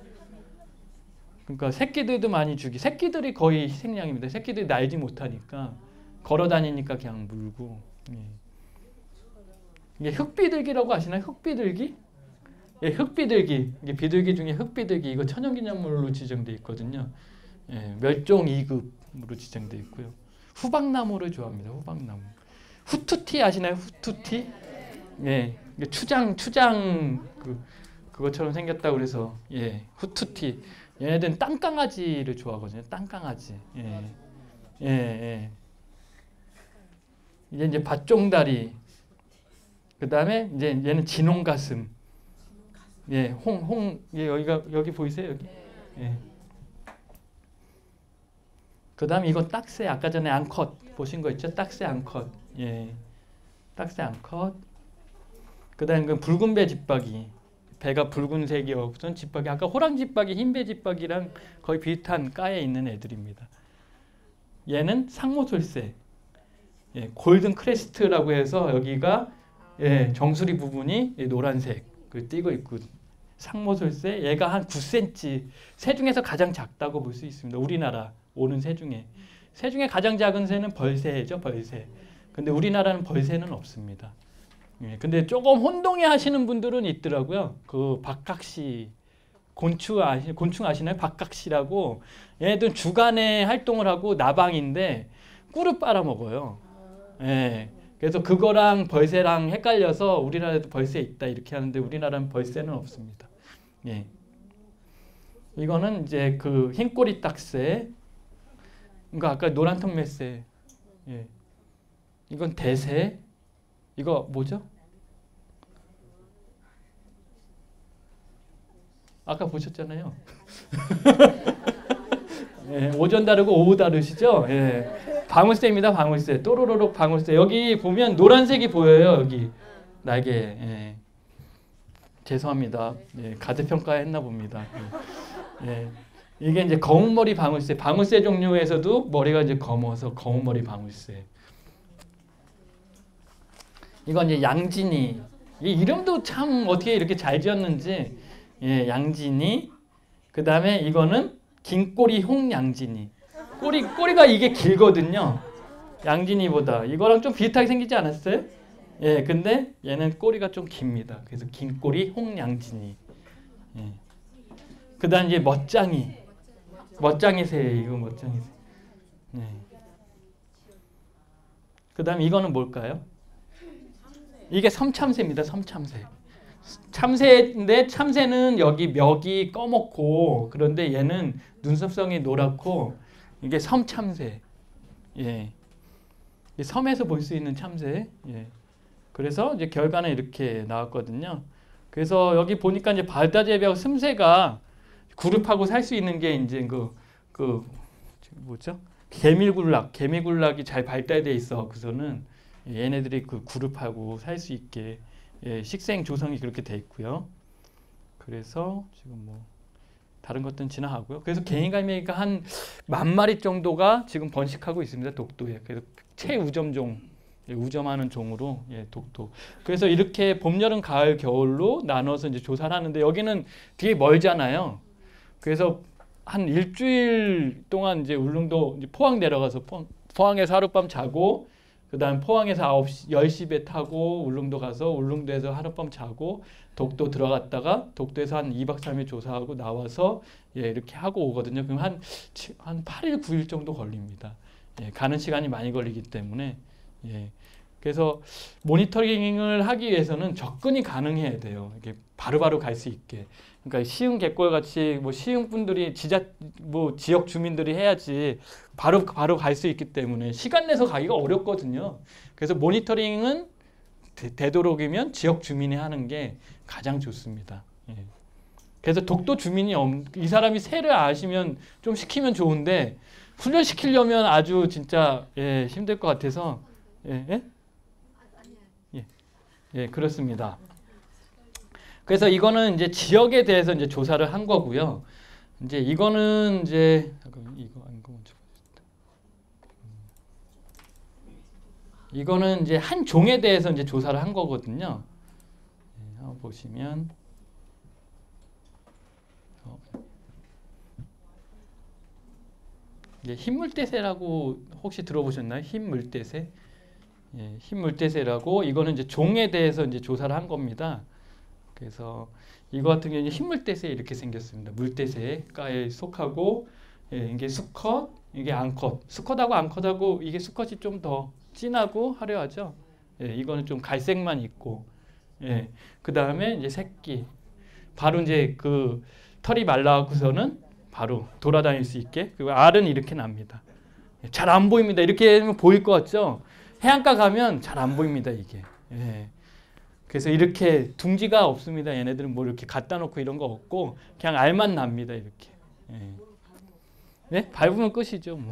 그러니까 새끼들도 많이 죽이. 새끼들이 거의 희생양입니다. 새끼들이 날지 못하니까 걸어 다니니까 그냥 물고. 예. 이게 흑비둘기라고 아시나요? 흑비둘기? 예, 흑비둘기. 이게 비둘기 중에 흑비둘기. 이거 천연기념물로 지정돼 있거든요. 예, 멸종 이 급으로 지정돼 있고요. 후박나무를 좋아합니다. 후박나무. 후투티 아시나요? 후투티? 예, 이게 추장 추장 그 그것처럼 생겼다 그래서 예, 후투티. 얘네들은 땅강아지를 좋아하거든요. 땅강아지. 예, 예, 예. 이게 이제 밭종다리. 그 다음에 이제 얘는 진홍가슴. 예, 홍, 홍, 예, 여기가 여기 보이세요 여기? 예. 그 다음에 이거 딱새 아까 전에 앙컷 보신 거 있죠? 딱새 앙컷. 예, 딱새 앙컷. 그 다음에 그 붉은 배 집박이. 배가 붉은색이요. 우선 집박이 아까 호랑 집박이, 흰배 집박이랑 거의 비슷한 과에 있는 애들입니다. 얘는 상모솔새. 예, 골든 크레스트라고 해서 여기가 예, 정수리 부분이 예, 노란색 그 띄고 있고 상모솔새 얘가 한 구 센티미터 새 중에서 가장 작다고 볼 수 있습니다. 우리나라 오는 새 중에 새 중에 가장 작은 새는 벌새죠. 벌새. 근데 우리나라는 벌새는 없습니다. 예, 근데 조금 혼동해 하시는 분들은 있더라고요. 그 박각시 곤충 아시 곤충 아시나요? 박각시라고 얘네들은 주간에 활동을 하고 나방인데 꿀을 빨아먹어요. 예. 그래서 그거랑 벌새랑 헷갈려서 우리나라에도 벌새 있다 이렇게 하는데 우리나라는 벌새는 없습니다. 예. 이거는 이제 그 흰꼬리 딱새. 그러니까 아까 노란턱 맷새. 예. 이건 대새. 이거 뭐죠? 아까 보셨잖아요. 예, 오전 다르고 오후 다르시죠? 예. 방울새입니다. 방울새. 또로로록 방울새. 여기 보면 노란색이 보여요. 여기 날개. 예. 죄송합니다. 예, 가대평가 했나 봅니다. 예. 예. 이게 이제 검은머리 방울새. 방울새 종류에서도 머리가 이제 검어서 검은머리 방울새. 이건 이제 양진이. 이 이름도 참 어떻게 이렇게 잘 지었는지. 예, 양진이. 그 다음에 이거는 긴꼬리 홍양진이. 꼬리, 꼬리가 이게 길거든요. 양진이보다. 이거랑 좀 비슷하게 생기지 않았어요? 예, 근데 얘는 꼬리가 좀 깁니다. 그래서 긴꼬리 홍양진이. 예. 그 다음 이제 멋장이. 멋장이 새. 이거 멋장이 새. 예. 그 다음 이거는 뭘까요? 이게 섬참새입니다. 섬참새. 참새인데 참새는 여기 멱이 검었고 그런데 얘는 눈썹성이 노랗고 이게 섬참새. 예. 섬에서 볼 수 있는 참새. 예. 그래서 이제 결과는 이렇게 나왔거든요. 그래서 여기 보니까 이제 바다제비하고 슴새가 그룹하고 살 수 있는 게 이제 그, 그 뭐죠? 개밀군락, 개밀군락이 잘 발달돼 있어. 그래서는 얘네들이 그 그룹하고 살 수 있게 예, 식생 조성이 그렇게 돼 있고요. 그래서 지금 뭐 다른 것들은 지나가고요. 그래서 개인갈매기가 한 만 마리 정도가 지금 번식하고 있습니다. 독도에. 그래서 최우점종, 예, 우점하는 종으로 예, 독도. 그래서 이렇게 봄, 여름, 가을, 겨울로 나눠서 이제 조사를 하는데 여기는 되게 멀잖아요. 그래서 한 일주일 동안 이제 울릉도 이제 포항 내려가서 포항, 포항에서 하룻밤 자고 그다음 포항에서 아홉 시, 열 시 배 타고 울릉도 가서 울릉도에서 하룻밤 자고 독도 들어갔다가 독도에서 한 이 박 삼 일 조사하고 나와서 예, 이렇게 하고 오거든요. 그럼 한, 한 팔 일, 구 일 정도 걸립니다. 예, 가는 시간이 많이 걸리기 때문에 예. 그래서 모니터링을 하기 위해서는 접근이 가능해야 돼요. 이게 바로바로 갈 수 있게. 그러니까 시흥 갯골 같이 뭐 시흥 분들이 지자 뭐 지역 주민들이 해야지 바로 바로 갈 수 있기 때문에 시간 내서 가기가 어렵거든요. 그래서 모니터링은 되, 되도록이면 지역 주민이 하는 게 가장 좋습니다. 예. 그래서 독도 주민이 없, 이 사람이 새를 아시면 좀 시키면 좋은데 훈련시키려면 아주 진짜 예, 힘들 것 같아서 예, 예? 예, 예, 그렇습니다. 그래서 이거는 이제 지역에 대해서 이제 조사를 한 거고요. 이제 이거는 이제 잠깐만 이거 이거 먼저 보겠습니다. 이거는 이제 한 종에 대해서 이제 조사를 한 거거든요. 예, 한번 보시면 어. 이게 흰물대새라고 혹시 들어보셨나요? 흰물대새. 예, 흰물대새라고 이거는 이제 종에 대해서 이제 조사를 한 겁니다. 그래서 이거 같은 경우는 흰물대새 이렇게 생겼습니다. 물대새과에 속하고 예, 이게 수컷, 이게 암컷. 수컷하고 암컷하고 이게 수컷이 좀 더 진하고 화려하죠. 예, 이거는 좀 갈색만 있고, 예, 그 다음에 이제 새끼. 바로 이제 그 털이 말라갖고서는 바로 돌아다닐 수 있게. 그리고 알은 이렇게 납니다. 잘 안 보입니다. 이렇게 하면 보일 것 같죠? 해안가 가면 잘 안 보입니다, 이게. 예. 그래서 이렇게 둥지가 없습니다. 얘네들은 뭐 이렇게 갖다 놓고 이런 거 없고 그냥 알만 납니다, 이렇게. 예. 네? 밟으면 끝이죠, 뭐.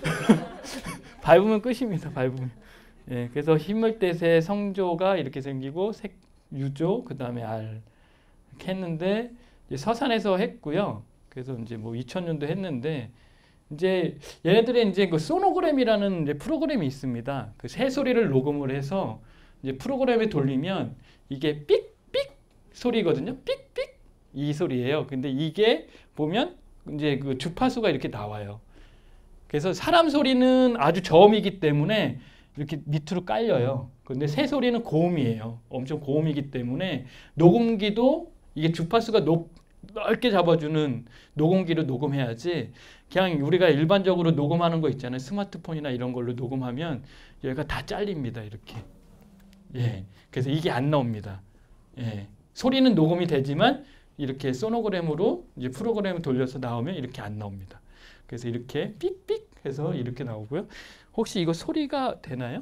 밟으면 끝입니다, 밟으면. 예. 그래서 흰물대새 성조가 이렇게 생기고 색 유조, 그 다음에 알 이렇게 했는데 이제 서산에서 했고요. 그래서 이제 뭐 이천 년도 했는데 이제 얘네들의 이제 그 소노그램이라는 이제 프로그램이 있습니다. 그 새소리를 녹음을 해서 이제 프로그램에 돌리면 이게 삑삑 소리거든요. 삑삑 이 소리예요. 근데 이게 보면 이제 그 주파수가 이렇게 나와요. 그래서 사람 소리는 아주 저음이기 때문에 이렇게 밑으로 깔려요. 근데 새 소리는 고음이에요. 엄청 고음이기 때문에 녹음기도 이게 주파수가 높 넓게 잡아주는 녹음기로 녹음해야지 그냥 우리가 일반적으로 녹음하는 거 있잖아요. 스마트폰이나 이런 걸로 녹음하면 여기가 다 잘립니다. 이렇게. 예. 그래서 이게 안 나옵니다. 예. 소리는 녹음이 되지만 이렇게 소노그램으로 이제 프로그램을 돌려서 나오면 이렇게 안 나옵니다. 그래서 이렇게 삑삑 해서 이렇게 나오고요. 혹시 이거 소리가 되나요?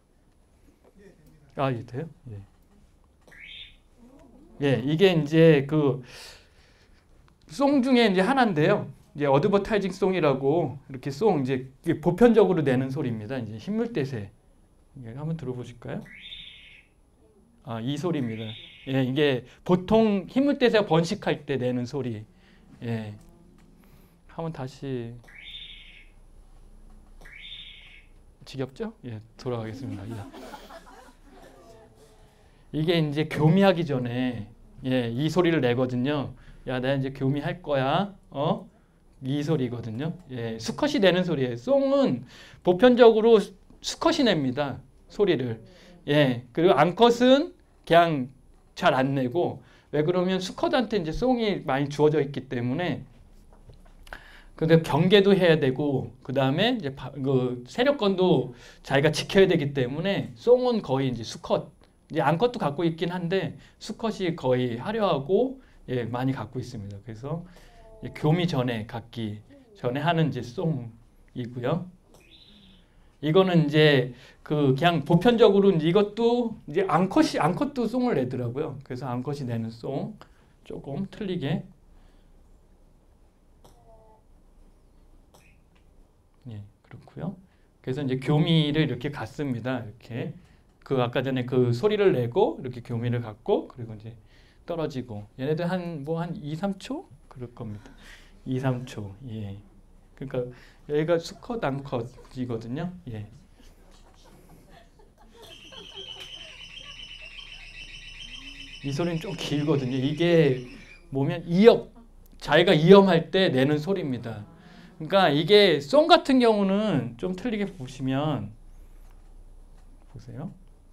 아, 예, 돼요? 예. 예, 이게 이제 그 송 중에 이제 하나인데요. 이제 어드버타이징 송이라고 이렇게 송 이제 보편적으로 내는 소리입니다. 이제 흰물대새. 예, 한번 들어보실까요? 아, 이 소리입니다. 예, 이게 보통 흰물대새가 번식할 때 내는 소리. 예. 한번 다시 지겹죠? 예, 돌아가겠습니다. 예. 이게 이제 교미하기 전에 예, 이 소리를 내거든요. 야, 나 이제 교미할 거야. 어? 이 소리거든요. 예, 수컷이 내는 소리예요. 송은 보편적으로 수컷이 냅니다. 소리를. 예, 그리고 암컷은 그냥 잘 안 내고 왜 그러면 수컷한테 이제 송이 많이 주어져 있기 때문에 근데 경계도 해야 되고 그 다음에 이제 그 세력권도 자기가 지켜야 되기 때문에 송은 거의 이제 수컷. 이제 암컷도 갖고 있긴 한데 수컷이 거의 화려하고 예, 많이 갖고 있습니다. 그래서 교미 전에 갖기 전에 하는 이제 송이고요. 이거는 이제 그 그냥 보편적으로 이것도 이제 암컷이 암컷도 송을 내더라고요. 그래서 암컷이 내는 송 조금 틀리게 예, 그렇고요. 그래서 이제 교미를 이렇게 갖습니다. 이렇게 그 아까 전에 그 소리를 내고 이렇게 교미를 갖고 그리고 이제 떨어지고 얘네들 한 뭐 한 이, 삼 초 그럴 겁니다. 이, 삼 초. 예. 그러니까 여기가 수컷 암컷이거든요. 예. 이 소리는 좀 길거든요. 이게 뭐면 이염 자기가 이염할 때 내는 소리입니다. 그러니까 이게 송 같은 경우는 좀 틀리게 보시면 보세요.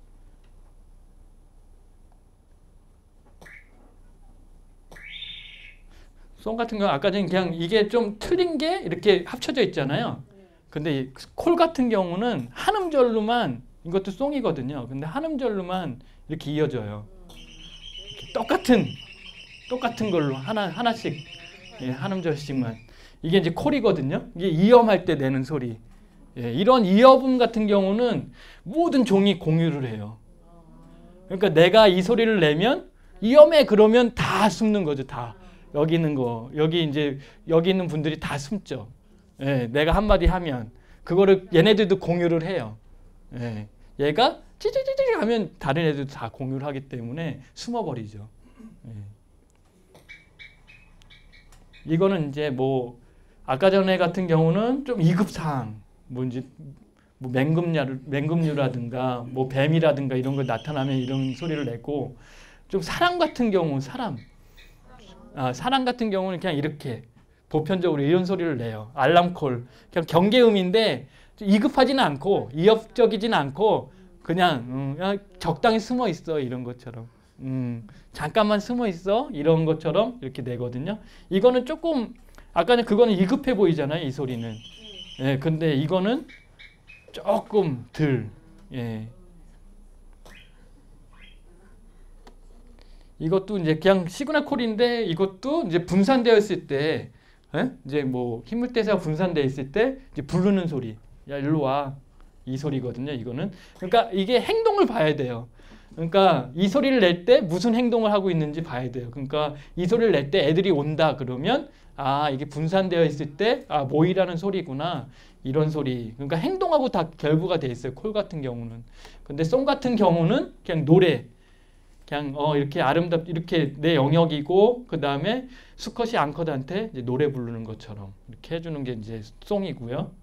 송 같은 경우 아까 전에 그냥 이게 좀 틀린 게 이렇게 합쳐져 있잖아요. 근데 콜 같은 경우는 한 음절로만 이것도 송이거든요. 근데 한 음절로만 이렇게 이어져요. 이렇게 똑같은 똑같은 걸로 하나 하나씩 예, 한 음절씩만 이게 이제 콜이거든요. 이게 이음할 때 내는 소리. 예, 이런 이어음 같은 경우는 모든 종이 공유를 해요. 그러니까 내가 이 소리를 내면 이음에 그러면 다 숨는 거죠. 다. 여기 있는 거, 여기 이제 여기 있는 분들이 다 숨죠. 예, 내가 한마디 하면 그거를 얘네들도 공유를 해요. 예, 얘가 찌찌찌찌 하면 다른 애들도 다 공유를 하기 때문에 숨어버리죠. 예. 이거는 이제 뭐 아까 전에 같은 경우는 좀 이 급 사항, 뭔지 뭐 맹금류, 맹금류라든가 뭐 뱀이라든가 이런 거 나타나면 이런 소리를 내고 좀 사람 같은 경우 사람 아, 사람 같은 경우는 그냥 이렇게 보편적으로 이런 소리를 내요. 알람콜. 그냥 경계음인데 이급하지는 않고 위협적이지는 않고 그냥, 음, 그냥 적당히 숨어 있어 이런 것처럼. 음, 잠깐만 숨어 있어 이런 것처럼 이렇게 내거든요. 이거는 조금 아까는 그거는 이급해 보이잖아요. 이 소리는. 예, 근데 이거는 조금 덜. 예. 이것도 이제 그냥 시그널 콜인데 이것도 이제 분산되어 있을 때, 예? 이제 뭐 힘물대사가 분산되어 있을 때 이제 부르는 소리. 야, 일로 와. 이 소리거든요. 이거는. 그러니까 이게 행동을 봐야 돼요. 그러니까 이 소리를 낼 때 무슨 행동을 하고 있는지 봐야 돼요. 그러니까 이 소리를 낼 때 애들이 온다 그러면 아, 이게 분산되어 있을 때 아, 모이라는 소리구나. 이런 소리. 그러니까 행동하고 다 결부가 돼 있어요. 콜 같은 경우는. 근데 송 같은 경우는 그냥 노래. 그냥 어 이렇게 아름답 이렇게 내 영역이고 그 다음에 수컷이 앙컷한테 이제 노래 부르는 것처럼 이렇게 해주는 게 이제 송이고요.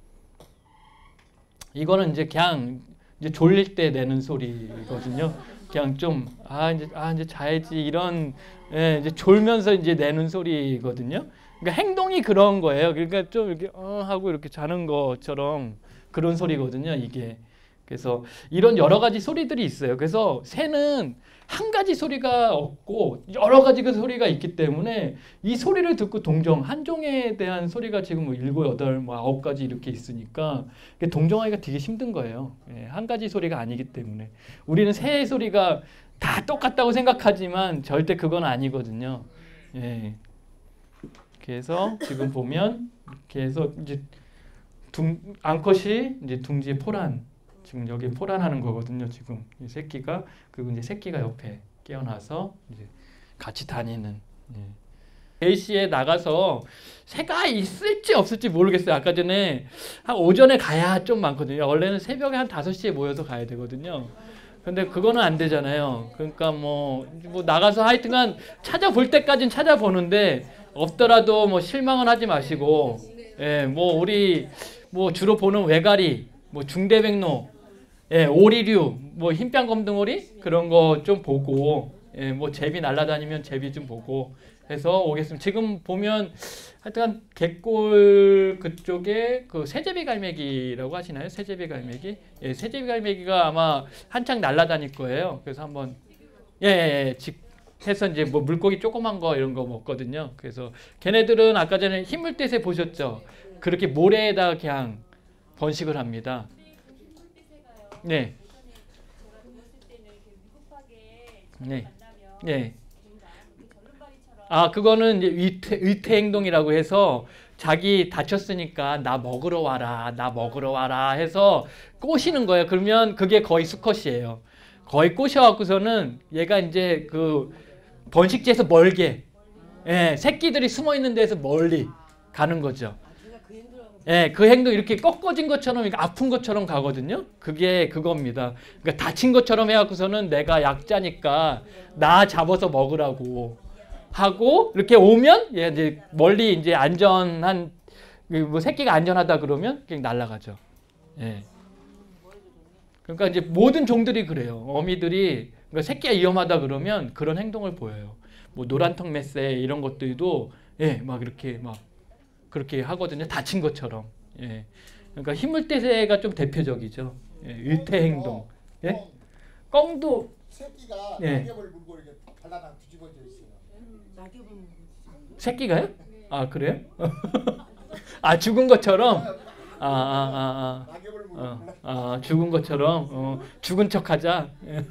이거는 이제 그냥 이제 졸릴 때 내는 소리거든요. 그냥 좀 아 이제 아 이제 자야지 이런 예, 이제 졸면서 이제 내는 소리거든요. 그러니까 행동이 그런 거예요. 그러니까 좀 이렇게 어 하고 이렇게 자는 것처럼 그런 소리거든요. 이게. 그래서 이런 여러 가지 소리들이 있어요. 그래서 새는 한 가지 소리가 없고 여러 가지 그 소리가 있기 때문에 이 소리를 듣고 동정, 한 종에 대한 소리가 지금 뭐 일곱, 여덟, 뭐 아홉 가지 이렇게 있으니까 동정하기가 되게 힘든 거예요. 예, 한 가지 소리가 아니기 때문에. 우리는 새의 소리가 다 똑같다고 생각하지만 절대 그건 아니거든요. 예. 그래서 지금 보면 이렇게 해서 이제 둥, 암컷이 이제 둥지에 포란 지금 여기 포란하는 거거든요. 지금 이 새끼가 그리고 이제 새끼가 옆에 깨어나서 이제 같이 다니는. 예. 데이시에 나가서 새가 있을지 없을지 모르겠어요. 아까 전에 한 오전에 가야 좀 많거든요. 원래는 새벽에 한 다섯 시에 모여서 가야 되거든요. 근데 그거는 안 되잖아요. 그러니까 뭐, 뭐 나가서 하여튼간 찾아볼 때까지는 찾아보는데 없더라도 뭐 실망은 하지 마시고, 예, 뭐 우리 뭐 주로 보는 외가리, 뭐 중대백로, 예, 오리류, 뭐 흰뺨 검둥오리 그런 거 좀 보고, 예, 뭐 제비 날아다니면 제비 좀 보고 해서 오겠습니다. 지금 보면 하여튼 갯골 그쪽에 그 새제비 갈매기라고 하시나요? 새제비 갈매기? 예, 새제비 갈매기가 아마 한창 날아다닐 거예요. 그래서 한번 예, 예, 예, 직 해서 이제 뭐 물고기 조그만 거 이런 거 먹거든요. 그래서 걔네들은 아까 전에 흰물대새 보셨죠? 그렇게 모래에다 그냥 번식을 합니다. 네. 네. 네. 아, 그거는 이제 위태, 위태 행동이라고 해서 자기 다쳤으니까 나 먹으러 와라, 나 먹으러 와라 해서 꼬시는 거예요. 그러면 그게 거의 수컷이에요. 거의 꼬셔갖고서는 얘가 이제 그 번식지에서 멀게, 예, 새끼들이 숨어 있는 데서 멀리 가는 거죠. 예, 그 행동 이렇게 꺾어진 것처럼 아픈 것처럼 가거든요. 그게 그겁니다. 그러니까 다친 것처럼 해갖고서는 내가 약자니까 나 잡아서 먹으라고 하고 이렇게 오면 얘 이제 멀리 이제 안전한 뭐 새끼가 안전하다 그러면 그냥 날아가죠. 예. 그러니까 이제 모든 종들이 그래요. 어미들이 그러니까 새끼가 위험하다 그러면 그런 행동을 보여요. 뭐 노란턱 메세 이런 것들도 예, 막 이렇게 막 그렇게 하거든요. 다친 것처럼. 예. 그러니까 힘물대새가 좀 대표적이죠. 예, 일태 행동. 예? 꿩도 새끼가 예. 낙엽을 물고 이렇게 발라당 뒤집어져 있어요. 새끼가요? 아, 그래요? 아, 죽은 것처럼? 아, 아, 아, 아. 낙엽을 물고 어, 발라. 아, 죽은 것처럼 어, 죽은 척하자. 예.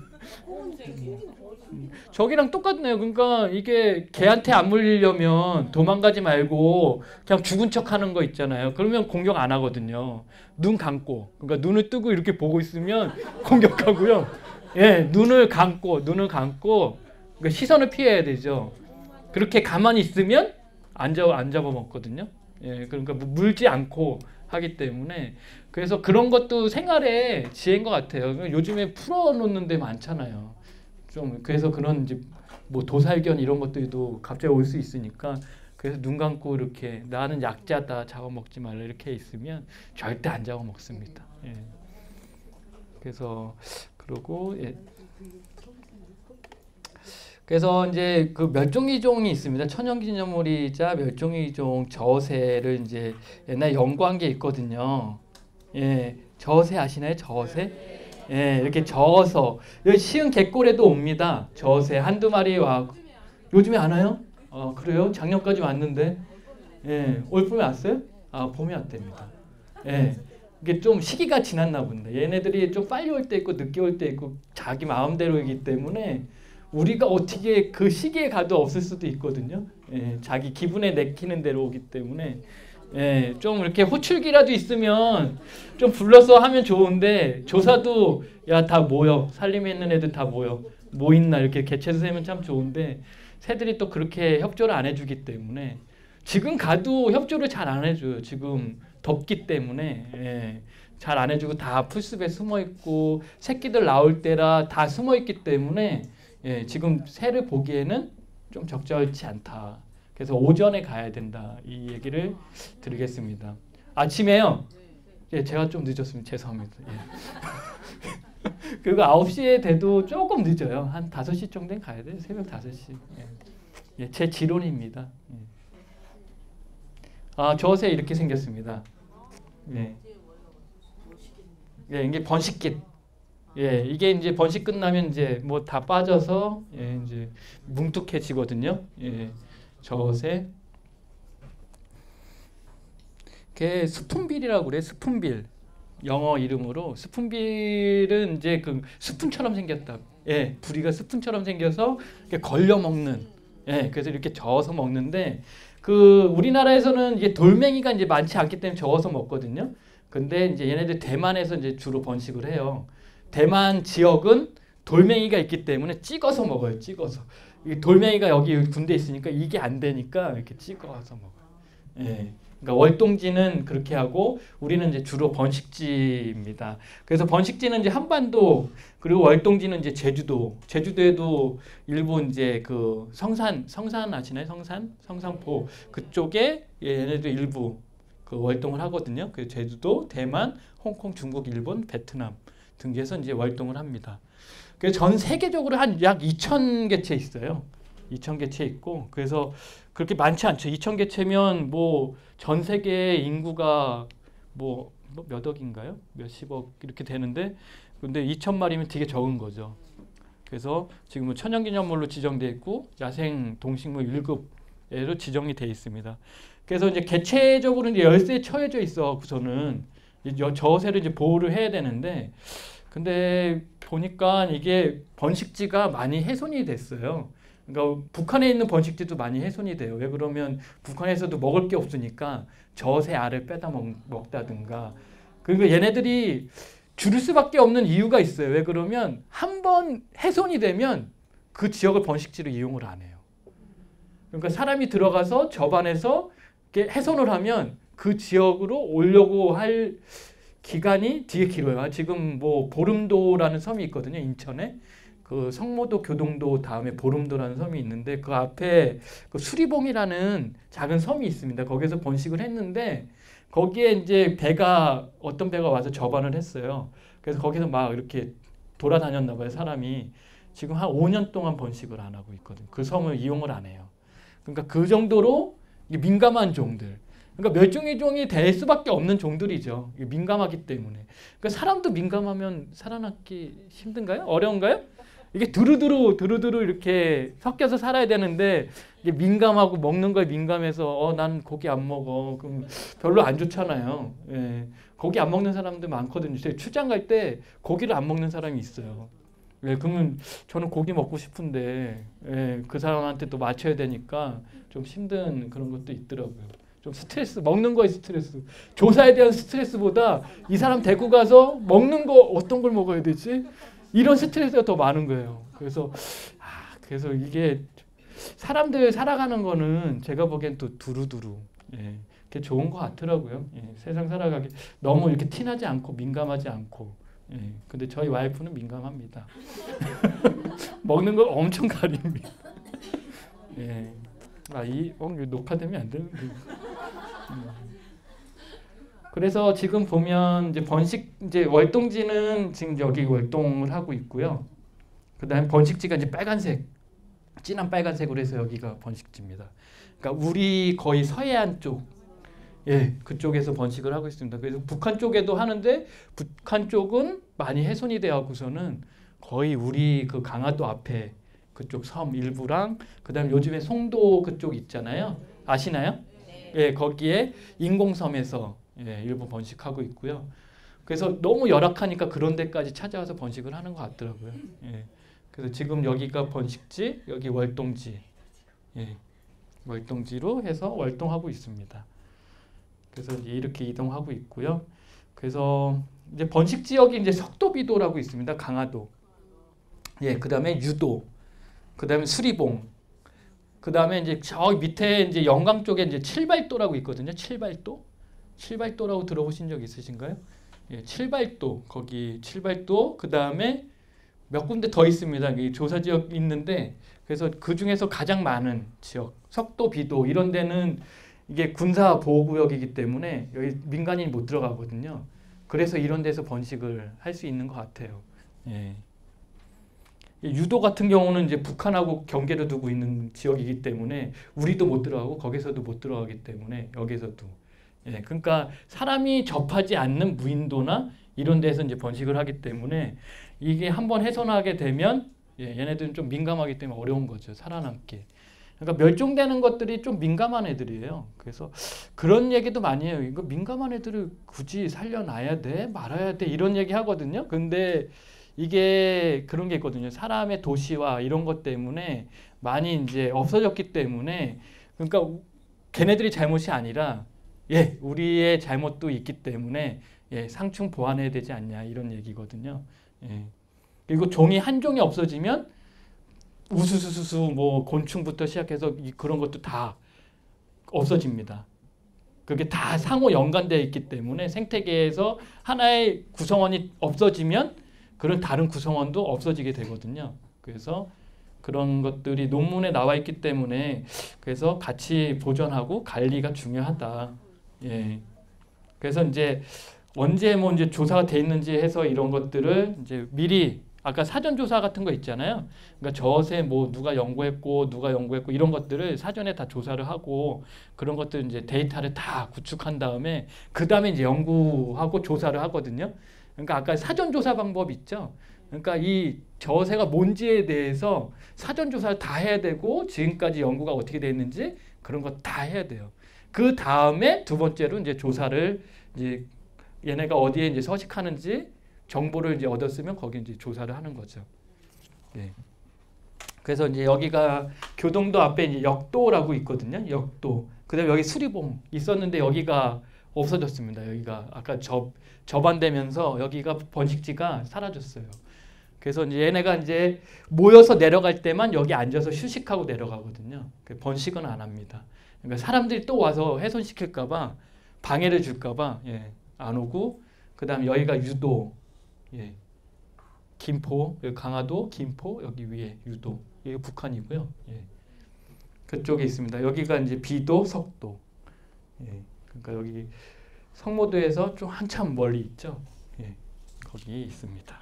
저기랑 똑같네요. 그러니까 이게 개한테 안 물리려면 도망가지 말고 그냥 죽은 척하는 거 있잖아요. 그러면 공격 안 하거든요. 눈 감고, 그러니까 눈을 뜨고 이렇게 보고 있으면 공격하고요. 예, 눈을 감고, 눈을 감고 그러니까 시선을 피해야 되죠. 그렇게 가만히 있으면 안 잡아 안 잡아 먹거든요. 예, 그러니까 물지 않고 하기 때문에 그래서 그런 것도 생활의 지혜인 것 같아요. 요즘에 풀어놓는 데 많잖아요. 좀 그래서 그런 이제 뭐 도살견 이런 것들도 갑자기 올 수 있으니까 그래서 눈 감고 이렇게 나는 약자다 잡아먹지 말라 이렇게 있으면 절대 안 잡아먹습니다. 예. 그래서 그러고 예. 그래서 이제 그 멸종위종이 있습니다. 천연기념물이자 멸종위종 저새를 이제 옛날 연구한 게 있거든요. 예, 저새 아시나요? 저새? 예, 이렇게 저어서 여기 시흥 갯골에도 옵니다. 저새 한두 마리 와. 요즘에 안 와요? 어, 그래요? 작년까지 왔는데. 예, 올 봄에 왔어요? 아, 봄에 왔답니다. 예. 이게 좀 시기가 지났나 본데. 얘네들이 좀 빨리 올 때 있고 늦게 올 때 있고 자기 마음대로이기 때문에 우리가 어떻게 그 시기에 가도 없을 수도 있거든요. 예, 자기 기분에 내키는 대로 오기 때문에 예, 좀 이렇게 호출기라도 있으면 좀 불러서 하면 좋은데 조사도 야, 다 모여. 산림에 있는 애들 다 모여. 뭐 있나 이렇게 개체수 세면 참 좋은데 새들이 또 그렇게 협조를 안 해주기 때문에 지금 가도 협조를 잘 안 해줘요. 지금 덥기 때문에 예, 잘 안 해주고 다 풀숲에 숨어 있고 새끼들 나올 때라 다 숨어 있기 때문에 예, 지금 새를 보기에는 좀 적절치 않다. 그래서 오전에 가야 된다. 이 얘기를 드리겠습니다. 아침에요. 예, 제가 좀 늦었습니다. 죄송합니다. 예. 그리고 아홉 시에 돼도 조금 늦어요. 한 다섯 시 정도는 가야 돼요. 새벽 다섯 시. 예. 예, 제 지론입니다. 예. 아, 저새 이렇게 생겼습니다. 예. 예, 이게 번식깃. 예, 이게 이제 번식 끝나면 이제 뭐 다 빠져서 예, 이제 뭉툭해지거든요. 예, 저새. 걔 스푼빌이라고 그래. 스푼빌. 영어 이름으로 스푼빌은 이제 그 스푼처럼 생겼다. 예, 부리가 스푼처럼 생겨서 이렇게 걸려 먹는. 예, 그래서 이렇게 저어서 먹는데 그 우리나라에서는 이게 돌멩이가 이제 많지 않기 때문에 저어서 먹거든요. 근데 이제 얘네들 대만에서 이제 주로 번식을 해요. 대만 지역은 돌멩이가 있기 때문에 찍어서 먹어요. 찍어서. 이 돌멩이가 여기 군대 있으니까 이게 안 되니까 이렇게 찍어서 먹어요. 예. 그러니까 월동지는 그렇게 하고 우리는 이제 주로 번식지입니다. 그래서 번식지는 이제 한반도 그리고 월동지는 이제 제주도. 제주도에도 일본 이제 그 성산 성산 아시나요? 성산 성산포 그쪽에 얘네도 일부 그 월동을 하거든요. 그 제주도, 대만, 홍콩, 중국, 일본, 베트남 등지에서 이제 월동을 합니다. 그래서 전 세계적으로 한 약 이천 개체 있어요. 이천 개체 있고 그래서 그렇게 많지 않죠. 이천 개체면 뭐 전 세계 인구가 뭐 몇 억인가요? 몇십억 이렇게 되는데 근데 이천 마리면 되게 적은 거죠. 그래서 지금은 천연기념물로 지정돼 있고 야생 동식물 일 급으로 지정이 돼 있습니다. 그래서 이제 개체적으로 이제 열세에 처해져 있어. 우선은 저새를 이제 보호를 해야 되는데 근데 보니까 이게 번식지가 많이 훼손이 됐어요. 그러니까 북한에 있는 번식지도 많이 훼손이 돼요. 왜 그러면 북한에서도 먹을 게 없으니까 저새 알을 빼다 먹, 먹다든가. 그리고 얘네들이 줄일 수밖에 없는 이유가 있어요. 왜 그러면 한 번 훼손이 되면 그 지역을 번식지로 이용을 안 해요. 그러니까 사람이 들어가서 접안해서 이렇게 훼손을 하면 그 지역으로 오려고 할 기간이 되게 길어요. 지금 뭐 보름도라는 섬이 있거든요. 인천에. 그 성모도 교동도 다음에 보름도라는 섬이 있는데 그 앞에 그 수리봉이라는 작은 섬이 있습니다. 거기서 번식을 했는데 거기에 이제 배가 어떤 배가 와서 접안을 했어요. 그래서 거기서 막 이렇게 돌아다녔나 봐요. 사람이. 지금 한 오 년 동안 번식을 안 하고 있거든요. 그 섬을 이용을 안 해요. 그러니까 그 정도로 민감한 종들. 그러니까 멸종위종이 될 수밖에 없는 종들이죠. 민감하기 때문에. 그러니까 사람도 민감하면 살아남기 힘든가요? 어려운가요? 이게 두루두루 두루두루 이렇게 섞여서 살아야 되는데 이게 민감하고 먹는 거에 민감해서 어, 난 고기 안 먹어. 그럼 별로 안 좋잖아요. 예. 고기 안 먹는 사람들 많거든요. 제가 출장 갈 때 고기를 안 먹는 사람이 있어요. 예, 그러면 저는 고기 먹고 싶은데 예, 그 사람한테 또 맞춰야 되니까 좀 힘든 그런 것도 있더라고요. 좀 스트레스, 먹는 거에 스트레스. 조사에 대한 스트레스보다 이 사람 데리고 가서 먹는 거 어떤 걸 먹어야 되지? 이런 스트레스가 더 많은 거예요. 그래서 아, 그래서 이게 사람들 살아가는 거는 제가 보기엔 또 두루두루 예, 그게 좋은 것 같더라고요. 예, 세상 살아가기 너무 이렇게 티나지 않고 민감하지 않고. 예, 근데 저희 와이프는 민감합니다. 먹는 거 엄청 가립니다. 예. 아, 이 어, 녹화되면 안 되는데. 음. 그래서 지금 보면 이제 번식 이제 월동지는 지금 여기 월동을 하고 있고요. 그다음에 번식지가 이제 빨간색 진한 빨간색으로 해서 여기가 번식지입니다. 그러니까 우리 거의 서해안 쪽, 예, 그쪽에서 번식을 하고 있습니다. 그래서 북한 쪽에도 하는데 북한 쪽은 많이 훼손이 되어서는 거의 우리 그 강화도 앞에 그쪽 섬 일부랑 그다음에 요즘에 송도 그쪽 있잖아요. 아시나요? 예, 거기에 인공섬에서 예, 일부 번식하고 있고요. 그래서 너무 열악하니까 그런 데까지 찾아와서 번식을 하는 것 같더라고요. 예. 그래서 지금 여기가 번식지, 여기 월동지, 예, 월동지로 해서 월동하고 있습니다. 그래서 이제 이렇게 이동하고 있고요. 그래서 이제 번식 지역이 이제 석도비도라고 있습니다. 강화도. 예, 그다음에 유도, 그다음에 수리봉, 그다음에 이제 저 밑에 이제 영광 쪽에 이제 칠발도라고 있거든요. 칠발도, 칠발도라고 들어보신 적 있으신가요? 예, 칠발도 거기 칠발도 그다음에 몇 군데 더 있습니다. 이 조사 지역 있는데 그래서 그 중에서 가장 많은 지역 석도 비도 이런 데는 이게 군사 보호 구역이기 때문에 여기 민간인이 못 들어가거든요. 그래서 이런 데서 번식을 할 수 있는 것 같아요. 예. 유도 같은 경우는 이제 북한하고 경계를 두고 있는 지역이기 때문에 우리도 못 들어가고 거기서도 못 들어가기 때문에 여기서도 예, 그러니까 사람이 접하지 않는 무인도나 이런 데서 이제 번식을 하기 때문에 이게 한번 훼손하게 되면 예, 얘네들은 좀 민감하기 때문에 어려운 거죠. 살아남기. 그러니까 멸종되는 것들이 좀 민감한 애들이에요. 그래서 그런 얘기도 많이 해요. 이거 민감한 애들을 굳이 살려놔야 돼? 말아야 돼? 이런 얘기 하거든요. 근데 이게 그런 게 있거든요. 사람의 도시화 이런 것 때문에 많이 이제 없어졌기 때문에 그러니까 걔네들이 잘못이 아니라 예, 우리의 잘못도 있기 때문에 예, 상충 보완해야 되지 않냐 이런 얘기거든요. 예. 그리고 종이 한 종이 없어지면 우수수수수 뭐 곤충부터 시작해서 이, 그런 것도 다 없어집니다. 그게 다 상호 연관되어 있기 때문에 생태계에서 하나의 구성원이 없어지면 그런 다른 구성원도 없어지게 되거든요. 그래서 그런 것들이 논문에 나와 있기 때문에 그래서 같이 보존하고 관리가 중요하다. 예. 그래서 이제 언제 뭐 이제 조사가 돼 있는지 해서 이런 것들을 이제 미리 아까 사전 조사 같은 거 있잖아요. 그러니까 저새 뭐 누가 연구했고 누가 연구했고 이런 것들을 사전에 다 조사를 하고 그런 것들 이제 데이터를 다 구축한 다음에 그 다음에 이제 연구하고 조사를 하거든요. 그러니까 아까 사전 조사 방법 있죠. 그러니까 이 저새가 뭔지에 대해서 사전 조사를 다 해야 되고 지금까지 연구가 어떻게 돼 있는지 그런 거 다 해야 돼요. 그 다음에 두 번째로 이제 조사를 이제 얘네가 어디에 이제 서식하는지 정보를 이제 얻었으면 거기 이제 조사를 하는 거죠. 예. 그래서 이제 여기가 교동도 앞에 이제 역도라고 있거든요. 역도. 그다음에 여기 수리봉 있었는데 여기가 없어졌습니다. 여기가 아까 접 접안되면서 여기가 번식지가 사라졌어요. 그래서 이제 얘네가 이제 모여서 내려갈 때만 여기 앉아서 휴식하고 내려가거든요. 번식은 안 합니다. 그러니까 사람들이 또 와서 훼손시킬까봐 방해를 줄까봐 예, 안 오고 그다음 여기가 유도. 예. 김포, 여기 강화도, 김포, 여기 위에 유도. 여기 북한이고요. 예. 그쪽에 있습니다. 여기가 이제 비도, 석도. 예. 그러니까 여기 성모도에서 좀 한참 멀리 있죠. 예. 거기 있습니다.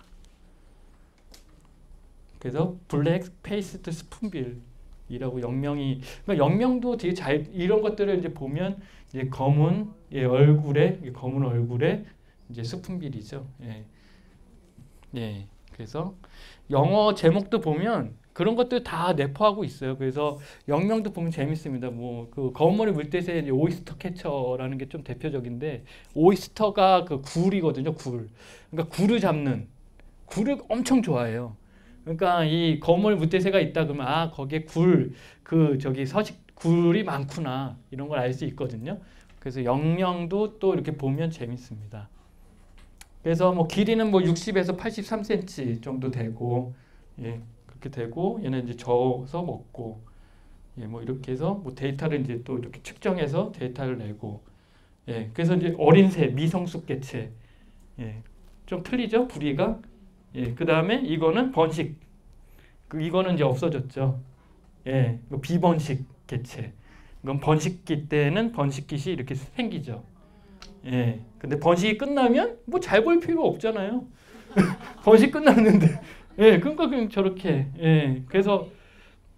그래서 블랙 페이스드 스푼빌이라고 영명이, 그러니까 영명도 되게 잘 이런 것들을 이제 보면 이제 검은 예, 얼굴에 검은 얼굴에 이제 스푼빌이죠. 예. 예, 그래서 영어 제목도 보면 그런 것들 다 내포하고 있어요. 그래서 영명도 보면 재밌습니다. 뭐 그 검은머리 물대새 이제 오이스터 캐쳐라는 게 좀 대표적인데 오이스터가 그 굴이거든요. 굴. 그러니까 굴을 잡는 굴을 엄청 좋아해요. 그러니까 이 검은머리 물대새가 있다 그러면 아 거기에 굴 그 저기 서식 굴이 많구나 이런 걸 알 수 있거든요. 그래서 영명도 또 이렇게 보면 재밌습니다. 그래서 뭐 길이는 뭐 육십에서 팔십삼 센티미터 정도 되고 예, 그렇게 되고 얘는 이제 저어서 먹고 예, 뭐 이렇게 해서 뭐 데이터를 이제 또 이렇게 측정해서 데이터를 내고 예, 그래서 이제 어린 새 미성숙 개체 예, 좀 틀리죠 부리가 예, 그 다음에 이거는 번식 그 이거는 이제 없어졌죠 예, 비번식 개체 이건 번식기 때는 번식깃이 이렇게 생기죠. 예. 근데 번식이 끝나면 뭐 잘 볼 필요 없잖아요. 번식 끝났는데. 예. 그러니까 그냥 저렇게. 예. 그래서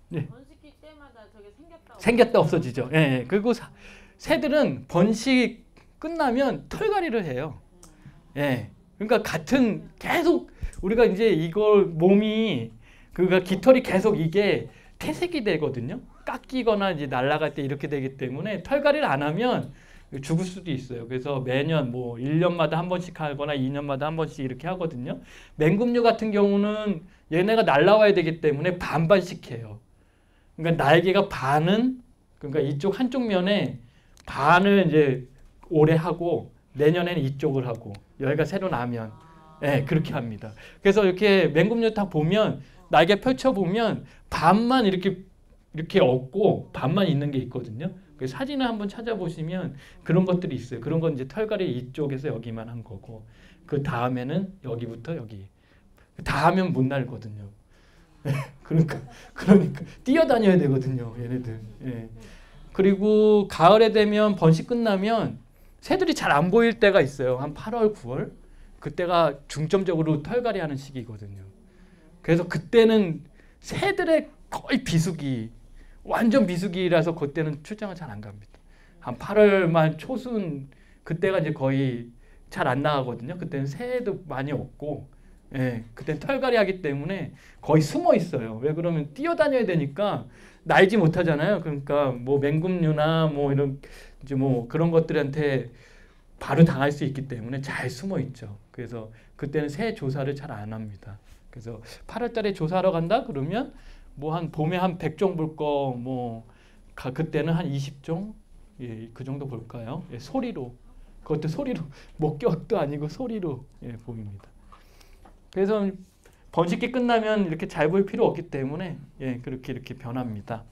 네. 번식기 때마다 저게 생겼다. 생겼다 없어지죠. 예, 예. 그리고 사, 새들은 번식 끝나면 털갈이를 해요. 예. 그러니까 같은 계속 우리가 이제 이걸 몸이 그가 깃털이 계속 이게 퇴색이 되거든요. 깎이거나 이제 날아갈 때 이렇게 되기 때문에 털갈이를 안 하면 죽을 수도 있어요. 그래서 매년 뭐 일 년마다 한 번씩 하거나 이 년마다 한 번씩 이렇게 하거든요. 맹금류 같은 경우는 얘네가 날아와야 되기 때문에 반반씩 해요. 그러니까 날개가 반은 그러니까 이쪽 한쪽 면에 반을 이제 올해 하고 내년에는 이쪽을 하고 여기가 새로 나면 예, 그렇게 합니다. 그래서 이렇게 맹금류 딱 보면 날개 펼쳐 보면 반만 이렇게 이렇게 없고 반만 있는 게 있거든요. 그 사진을 한번 찾아보시면 그런 것들이 있어요. 그런 건 이제 털갈이 이쪽에서 여기만 한 거고 그 다음에는 여기부터 여기 다 하면 못 날거든요. 그러니까 그러니까 뛰어다녀야 되거든요, 얘네들. 예. 그리고 가을에 되면 번식 끝나면 새들이 잘 안 보일 때가 있어요. 한 팔월, 구월. 그때가 중점적으로 털갈이 하는 시기거든요. 그래서 그때는 새들의 거의 비수기, 완전 비수기라서 그때는 출장을 잘 안 갑니다. 한 팔월만 초순 그때가 이제 거의 잘 안 나가거든요. 그때는 새도 많이 없고, 예, 그때는 털갈이 하기 때문에 거의 숨어 있어요. 왜 그러면 뛰어다녀야 되니까 날지 못하잖아요. 그러니까 뭐 맹금류나 뭐 이런 이제 뭐 그런 것들한테 바로 당할 수 있기 때문에 잘 숨어 있죠. 그래서 그때는 새 조사를 잘 안 합니다. 그래서 팔월 달에 조사하러 간다 그러면 뭐 한 봄에 한 백 종 볼 거 뭐 그때는 한 이십 종 예, 그 정도 볼까요? 예, 소리로 그것도 소리로 목격도 아니고 소리로 예, 보입니다. 그래서 번식기 끝나면 이렇게 잘 보일 필요 없기 때문에 예, 그렇게 이렇게 변합니다.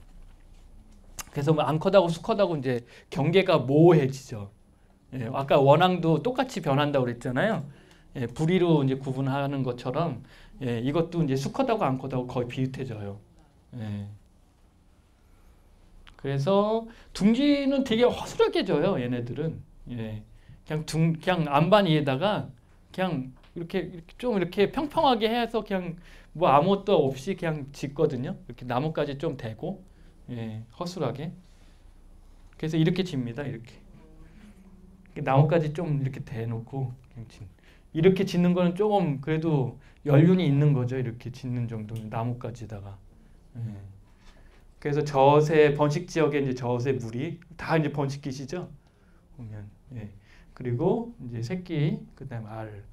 그래서 뭐 암컷하고 수컷하고 이제 경계가 모호해지죠. 예, 아까 원앙도 똑같이 변한다고 그랬잖아요. 예, 부리로 이제 구분하는 것처럼 예, 이것도 이제 수컷하고 암컷하고 거의 비슷해져요. 예. 그래서 둥지는 되게 허술하게 져요. 얘네들은 예, 그냥 둥 그냥 안반 위에다가 그냥 이렇게, 이렇게 좀 이렇게 평평하게 해서 그냥 뭐 아무것도 없이 그냥 짓거든요. 이렇게 나뭇가지 좀 대고 예, 허술하게. 그래서 이렇게 집니다. 이렇게 나뭇가지 좀 이렇게 대놓고 그냥 짓. 이렇게 짓는 거는 조금 그래도 연륜이 있는 거죠. 이렇게 짓는 정도는 나뭇가지다가. 예. 그래서 저새 번식 지역에 이제 저새 무리 다 이제 번식기시죠. 보면 예. 그리고 이제 새끼 그다음 알.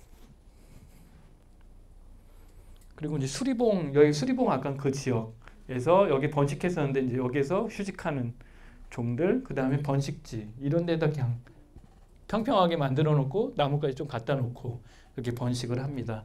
그리고 이제 수리봉 여기 수리봉 아까 그 지역에서 여기 번식했었는데 이제 여기서 휴직하는 종들 그다음에 번식지 이런 데다 그냥 평평하게 만들어 놓고 나뭇가지 좀 갖다 놓고 이렇게 번식을 합니다.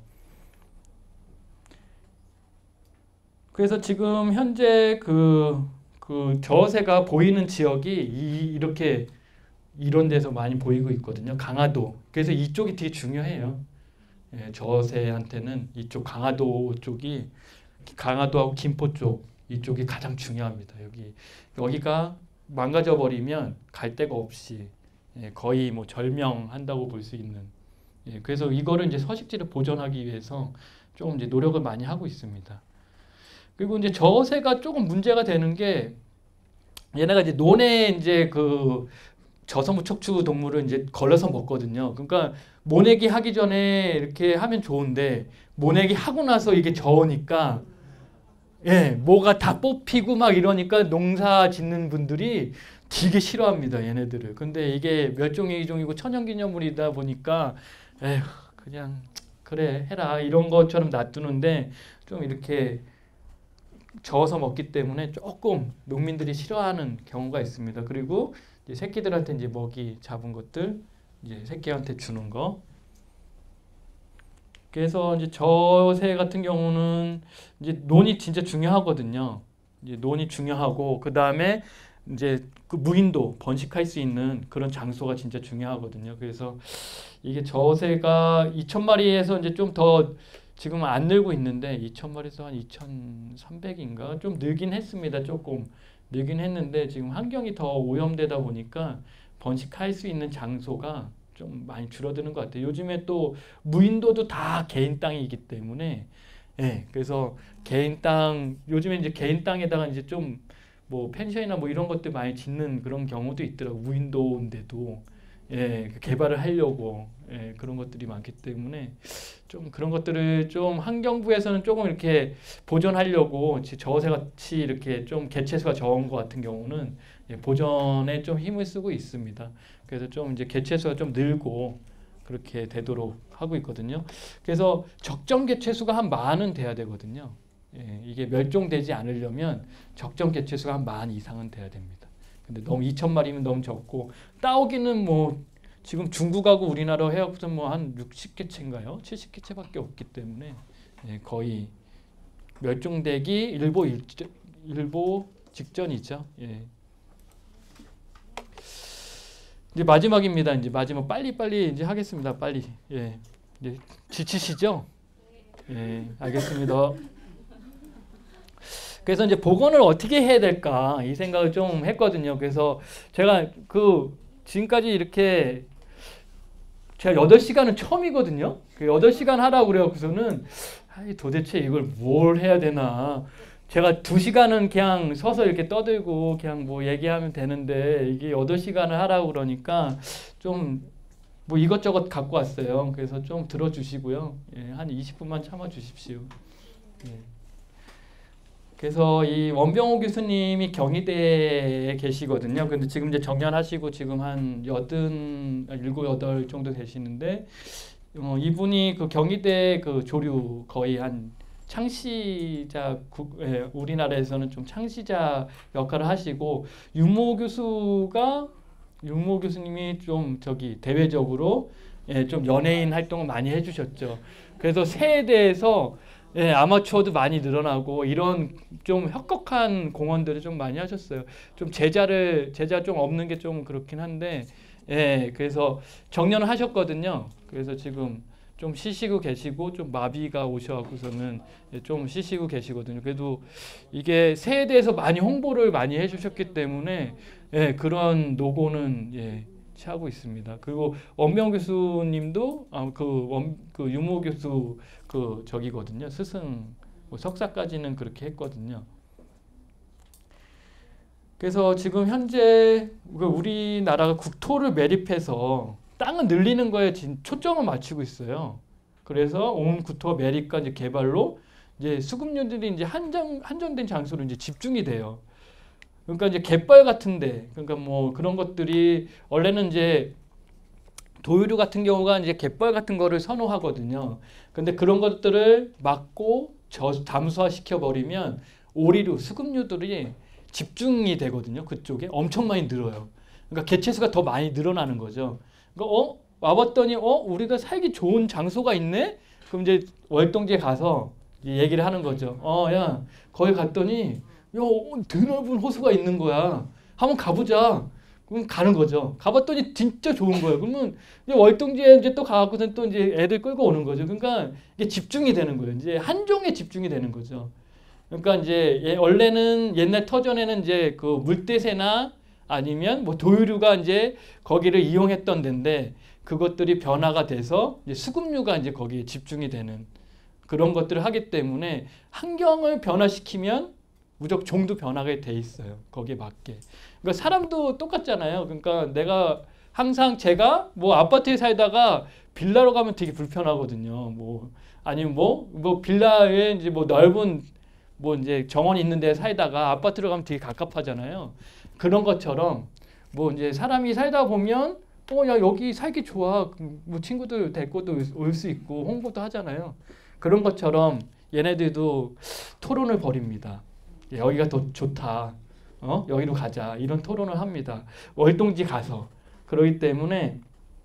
그래서 지금 현재 그, 그 저새가 보이는 지역이 이, 이렇게 이런 데서 많이 보이고 있거든요. 강화도. 그래서 이쪽이 되게 중요해요. 예, 저새한테는 이쪽 강화도 쪽이 강화도하고 김포 쪽 이쪽이 가장 중요합니다. 여기 여기가 망가져 버리면 갈 데가 없이 예, 거의 뭐 절명한다고 볼 수 있는. 예, 그래서 이거를 이제 서식지를 보존하기 위해서 조금 이제 노력을 많이 하고 있습니다. 그리고 이제 저새가 조금 문제가 되는 게 얘네가 이제 논에 이제 그 저서무 척추 동물을 이제 걸러서 먹거든요. 그러니까 모내기 하기 전에 이렇게 하면 좋은데 모내기 하고 나서 이게 저으니까 예, 뭐가 다 뽑히고 막 이러니까 농사 짓는 분들이 되게 싫어합니다. 얘네들을. 근데 이게 멸종위기종이고 천연기념물이다 보니까 에휴, 그냥 그래 해라 이런 것처럼 놔두는데 좀 이렇게 저어서 먹기 때문에 조금 농민들이 싫어하는 경우가 있습니다. 그리고 이제 새끼들한테 이제 먹이 잡은 것들 이제 새끼한테 주는 거. 그래서 이제 저새 같은 경우는 이제 논이 진짜 중요하거든요. 이제 논이 중요하고 그 다음에 이제 그 무인도 번식할 수 있는 그런 장소가 진짜 중요하거든요. 그래서 이게 저새가 이천 마리에서 이제 좀 더 지금 안 늘고 있는데 이천 마리에서 한 이천삼백인가 좀 늘긴 했습니다. 조금 늘긴 했는데 지금 환경이 더 오염되다 보니까 번식할 수 있는 장소가 좀 많이 줄어드는 것 같아요. 요즘에 또 무인도도 다 개인 땅이기 때문에 예, 그래서 개인 땅 요즘에 이제 개인 땅에다가 이제 좀 뭐 펜션이나 뭐 이런 것들 많이 짓는 그런 경우도 있더라고. 무인도인데도 예, 그 개발을 하려고 예, 그런 것들이 많기 때문에 좀 그런 것들을 좀 환경부에서는 조금 이렇게 보존하려고 저새 같이 이렇게 좀 개체수가 적은 것 같은 경우는 예, 보존에 좀 힘을 쓰고 있습니다. 그래서 좀 이제 개체수가 좀 늘고 그렇게 되도록 하고 있거든요. 그래서 적정 개체수가 한 만은 돼야 되거든요. 예, 이게 멸종되지 않으려면 적정 개체수가 한 만 이상은 돼야 됩니다. 근데 너무 이천 마리면 너무 적고 따오기는 뭐 지금 중국하고 우리나라 해갖고서 뭐 한 육십 개체인가요? 칠십 개체밖에 없기 때문에 예, 거의 멸종되기 일보 일저, 일보 직전이죠. 예. 이제 마지막입니다. 이제 마지막 빨리 빨리 이제 하겠습니다. 빨리. 예. 이제 지치시죠? 예, 알겠습니다. 그래서 이제 복원을 어떻게 해야 될까 이 생각을 좀 했거든요. 그래서 제가 그 지금까지 이렇게 제가 여덟 시간은 처음이거든요. 그 여덟 시간 하라고 그래갖고서는 아이 도대체 이걸 뭘 해야 되나. 제가 두 시간은 그냥 서서 이렇게 떠들고 그냥 뭐 얘기하면 되는데 이게 여덟 시간을 하라고 그러니까 좀 뭐 이것저것 갖고 왔어요. 그래서 좀 들어주시고요. 예, 한 이십 분만 참아 주십시오. 예. 그래서 이 원병호 교수님이 경희대에 계시거든요. 근데 지금 이제 정년하시고 지금 한 여든 일곱 여덟 정도 되시는데 어, 이분이 그 경희대 그 조류 거의 한 창시자 국, 예, 우리나라에서는 좀 창시자 역할을 하시고 윤모 교수가 윤모 교수님이 좀 저기 대외적으로 예, 좀 연예인 활동을 많이 해주셨죠. 그래서 새에 대해서 예, 아마추어도 많이 늘어나고 이런 좀 혁혁한 공헌들을 좀 많이 하셨어요. 좀 제자를 제자 좀 없는 게 좀 그렇긴 한데 예, 그래서 정년을 하셨거든요. 그래서 지금 좀 쉬시고 계시고 좀 마비가 오셔갖고서는 좀 쉬시고 계시거든요. 그래도 이게 새에 대해서 많이 홍보를 많이 해주셨기 때문에 예, 그런 노고는 예, 취하고 있습니다. 그리고 원명 교수님도 아, 그, 원, 그 유모 교수 그 저기거든요. 스승 뭐 석사까지는 그렇게 했거든요. 그래서 지금 현재 우리나라가 국토를 매립해서 땅을 늘리는 거에 초점을 맞추고 있어요. 그래서 온 국토 매립과 이제 개발로 이제 수급류들이 이제 한정 한정된 장소로 이제 집중이 돼요. 그러니까 이제 갯벌 같은데, 그러니까 뭐 그런 것들이 원래는 이제 도유류 같은 경우가 이제 갯벌 같은 거를 선호하거든요. 근데 그런 것들을 막고 저 담수화 시켜 버리면 오리류, 수급류들이 집중이 되거든요. 그쪽에 엄청 많이 늘어요. 그러니까 개체수가 더 많이 늘어나는 거죠. 그러니까 어 와봤더니 어 우리가 살기 좋은 장소가 있네. 그럼 이제 월동지에 가서 얘기를 하는 거죠. 어 야 거기 갔더니 야 드넓은 호수가 있는 거야. 한번 가보자. 그럼 가는 거죠. 가봤더니 진짜 좋은 거예요. 그러면 이제 월동지에 이제 또 가갖고선 또 이제 애들 끌고 오는 거죠. 그러니까 이게 집중이 되는 거예요. 이제 한종에 집중이 되는 거죠. 그러니까 이제 예, 원래는 옛날 터전에는 이제 그 물대새나 아니면 뭐 도유류가 이제 거기를 이용했던 데인데 그것들이 변화가 돼서 이제 수급류가 이제 거기에 집중이 되는 그런 것들을 하기 때문에 환경을 변화시키면 무조건 종도 변하게 돼 있어요. 거기에 맞게. 그러니까 사람도 똑같잖아요. 그러니까 내가 항상 제가 뭐 아파트에 살다가 빌라로 가면 되게 불편하거든요. 뭐 아니면 뭐 뭐 빌라에 이제 뭐 넓은 뭐 이제 정원이 있는 데 살다가 아파트로 가면 되게 갑갑하잖아요. 그런 것처럼 뭐 이제 사람이 살다 보면 어 야 여기 살기 좋아. 뭐 친구들 데리고도 올 수 있고 홍보도 하잖아요. 그런 것처럼 얘네들도 토론을 벌입니다. 여기가 더 좋다. 어? 여기로 가자. 이런 토론을 합니다. 월동지 가서. 그러기 때문에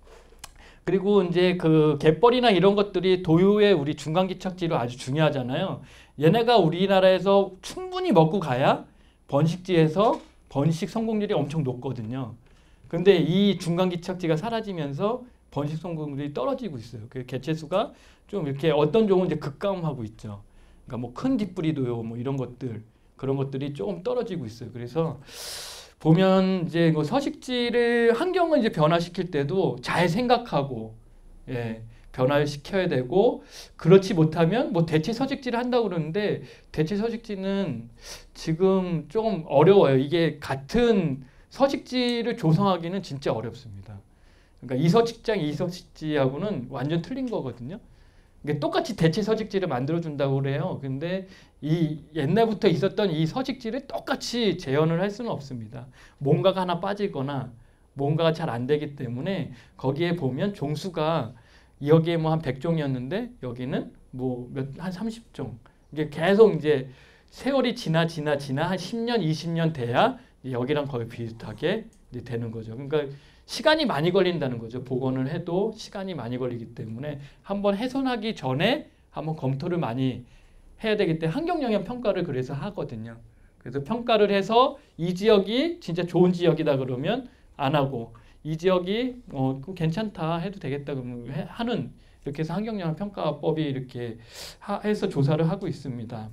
그리고 이제 그 갯벌이나 이런 것들이 도유의 우리 중간기착지로 아주 중요하잖아요. 얘네가 우리나라에서 충분히 먹고 가야 번식지에서 번식 성공률이 엄청 높거든요. 근데 이 중간기착지가 사라지면서 번식 성공률이 떨어지고 있어요. 그 개체수가 좀 이렇게 어떤 종은 이제 급감하고 있죠. 그러니까 뭐 큰 뒷부리도요, 뭐 이런 것들 그런 것들이 조금 떨어지고 있어요. 그래서 보면 이제 그 서식지를 환경을 이제 변화시킬 때도 잘 생각하고, 예, 변화를 시켜야 되고 그렇지 못하면 뭐 대체 서식지를 한다고 그러는데 대체 서식지는 지금 조금 어려워요. 이게 같은 서식지를 조성하기는 진짜 어렵습니다. 그러니까 이 서식지랑 이 서식지하고는 완전 틀린 거거든요. 이게 똑같이 대체 서식지를 만들어 준다고 그래요. 근데 이 옛날부터 있었던 이 서식지를 똑같이 재현을 할 수는 없습니다. 뭔가가 하나 빠지거나 뭔가가 잘 안 되기 때문에 거기에 보면 종수가 여기에 뭐 한 백 종이었는데 여기는 뭐 몇 한 삼십 종. 이게 계속 이제 세월이 지나 지나 지나 한 십 년, 이십 년 돼야 여기랑 거의 비슷하게 이제 되는 거죠. 그러니까 시간이 많이 걸린다는 거죠. 복원을 해도 시간이 많이 걸리기 때문에 한번 훼손하기 전에 한번 검토를 많이 해야 되기 때문에 환경영향 평가를 그래서 하거든요. 그래서 평가를 해서 이 지역이 진짜 좋은 지역이다 그러면 안 하고 이 지역이 어 괜찮다 해도 되겠다 그러면 해, 하는 이렇게 해서 환경영향 평가법이 이렇게 하, 해서 조사를 하고 있습니다.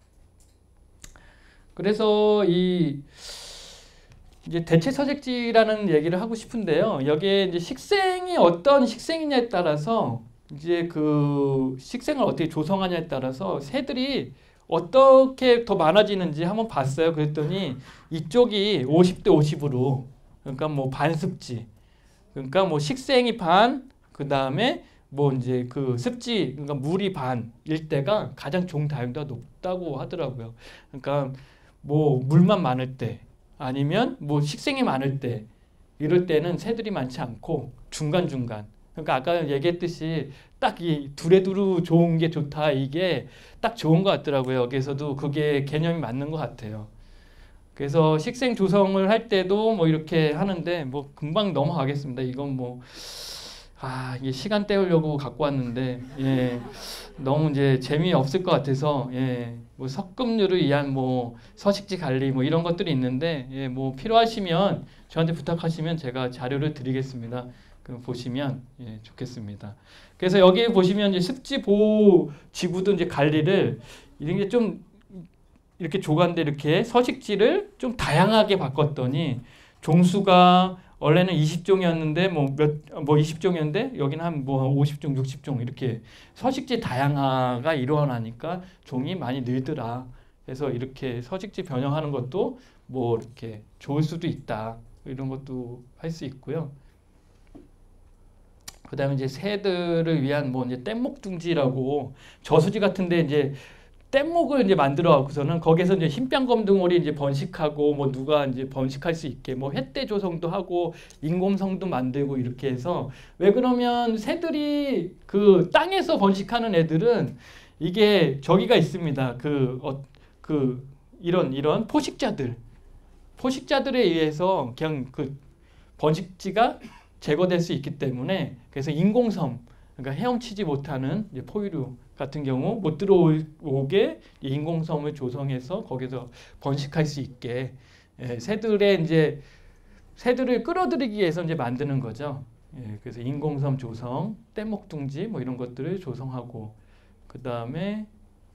그래서 이 이제 대체 서식지라는 얘기를 하고 싶은데요. 여기에 이제 식생이 어떤 식생이냐에 따라서 이제 그 식생을 어떻게 조성하냐에 따라서 새들이 어떻게 더 많아지는지 한번 봤어요. 그랬더니 이쪽이 오십 대 오십으로 그러니까 뭐 반습지 그러니까 뭐 식생이 반 그다음에 뭐 이제 그 습지 그러니까 물이 반일 때가 가장 종 다용도가 높다고 하더라고요. 그러니까 뭐 물만 많을 때 아니면 뭐 식생이 많을 때 이럴 때는 새들이 많지 않고 중간중간 그러니까 아까 얘기했듯이 딱 이 두레두루 좋은 게 좋다 이게 딱 좋은 것 같더라고요. 여기서도 그게 개념이 맞는 것 같아요. 그래서 식생 조성을 할 때도 뭐 이렇게 하는데 뭐 금방 넘어가겠습니다. 이건 뭐 아, 이게 시간 때우려고 갖고 왔는데 예. 너무 이제 재미없을 것 같아서 예. 뭐 석급률을 위한 뭐 서식지 관리 뭐 이런 것들이 있는데 예. 뭐 필요하시면 저한테 부탁하시면 제가 자료를 드리겠습니다. 그럼 보시면 예, 좋겠습니다. 그래서 여기 보시면 이제 습지 보호 지구도 이제 관리를 이런 게 좀 이렇게 조간데 이렇게 서식지를 좀 다양하게 바꿨더니 종수가 원래는 이십 종이었는데 뭐 몇 뭐 이십 종이었는데 여기는 한 뭐 오십 종, 육십 종 이렇게 서식지 다양화가 일어나니까 종이 많이 늘더라. 그래서 이렇게 서식지 변형하는 것도 뭐 이렇게 좋을 수도 있다. 이런 것도 할 수 있고요. 그다음에 이제 새들을 위한 뭐 이제 뗏목둥지라고 저수지 같은데 이제 뗏목을 이제 만들어 갖고서는 거기서 이제 흰뺨검둥어리 이제 번식하고 뭐 누가 이제 번식할 수 있게 뭐 횟대 조성도 하고 인공성도 만들고 이렇게 해서 왜 그러면 새들이 그 땅에서 번식하는 애들은 이게 저기가 있습니다. 그 어, 그 이런 이런 포식자들 포식자들에 의해서 그냥 그 번식지가 제거될 수 있기 때문에 그래서 인공섬 그러니까 헤엄치지 못하는 이제 포유류 같은 경우 못 들어오게 인공섬을 조성해서 거기서 번식할 수 있게 예, 새들의 이제 새들을 끌어들이기 위해서 이제 만드는 거죠. 예, 그래서 인공섬 조성, 뗏목둥지 뭐 이런 것들을 조성하고 그 다음에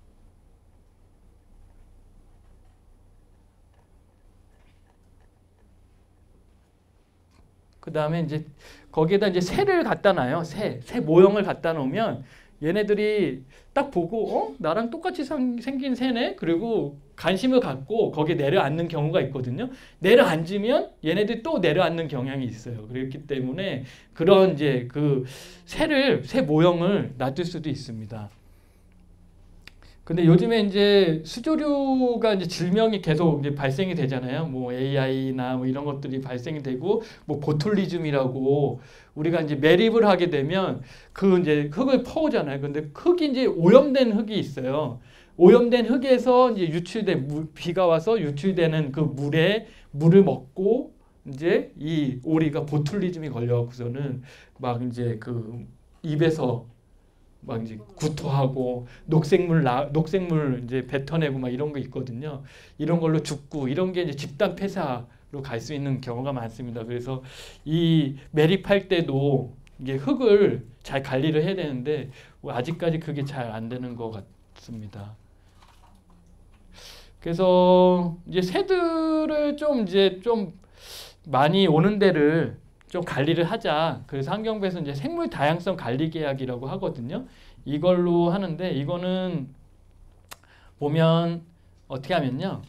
그 다음에 이제 거기에다 이제 새를 갖다 놔요. 새, 새 모형을 갖다 놓으면 얘네들이 딱 보고 어? 나랑 똑같이 생긴 새네? 그리고 관심을 갖고 거기에 내려앉는 경우가 있거든요. 내려앉으면 얘네들이 또 내려앉는 경향이 있어요. 그렇기 때문에 그런 이제 그 새를, 새 모형을 놔둘 수도 있습니다. 근데 요즘에 이제 수조류가 이제 질병이 계속 이제 발생이 되잖아요. 뭐 에이아이나 뭐 이런 것들이 발생이 되고 뭐 보툴리즘이라고 우리가 이제 매립을 하게 되면 그 이제 흙을 퍼오잖아요. 근데 흙이 이제 오염된 흙이 있어요. 오염된 흙에서 이제 유출된 물, 비가 와서 유출되는 그 물에 물을 먹고 이제 이 오리가 보툴리즘이 걸려갖고서는 막 이제 그 입에서 막 이제 구토하고 녹색물 나 녹색물 이제 뱉어내고 막 이런 거 있거든요. 이런 걸로 죽고 이런 게 이제 집단 폐사로 갈 수 있는 경우가 많습니다. 그래서 이 매립할 때도 이게 흙을 잘 관리를 해야 되는데 아직까지 그게 잘 안 되는 것 같습니다. 그래서 이제 새들을 좀 이제 좀 많이 오는 데를 좀 관리를 하자. 그래서 환경부에서 이제 생물 다양성 관리 계약이라고 하거든요. 이걸로 하는데 이거는 보면 어떻게 하면요.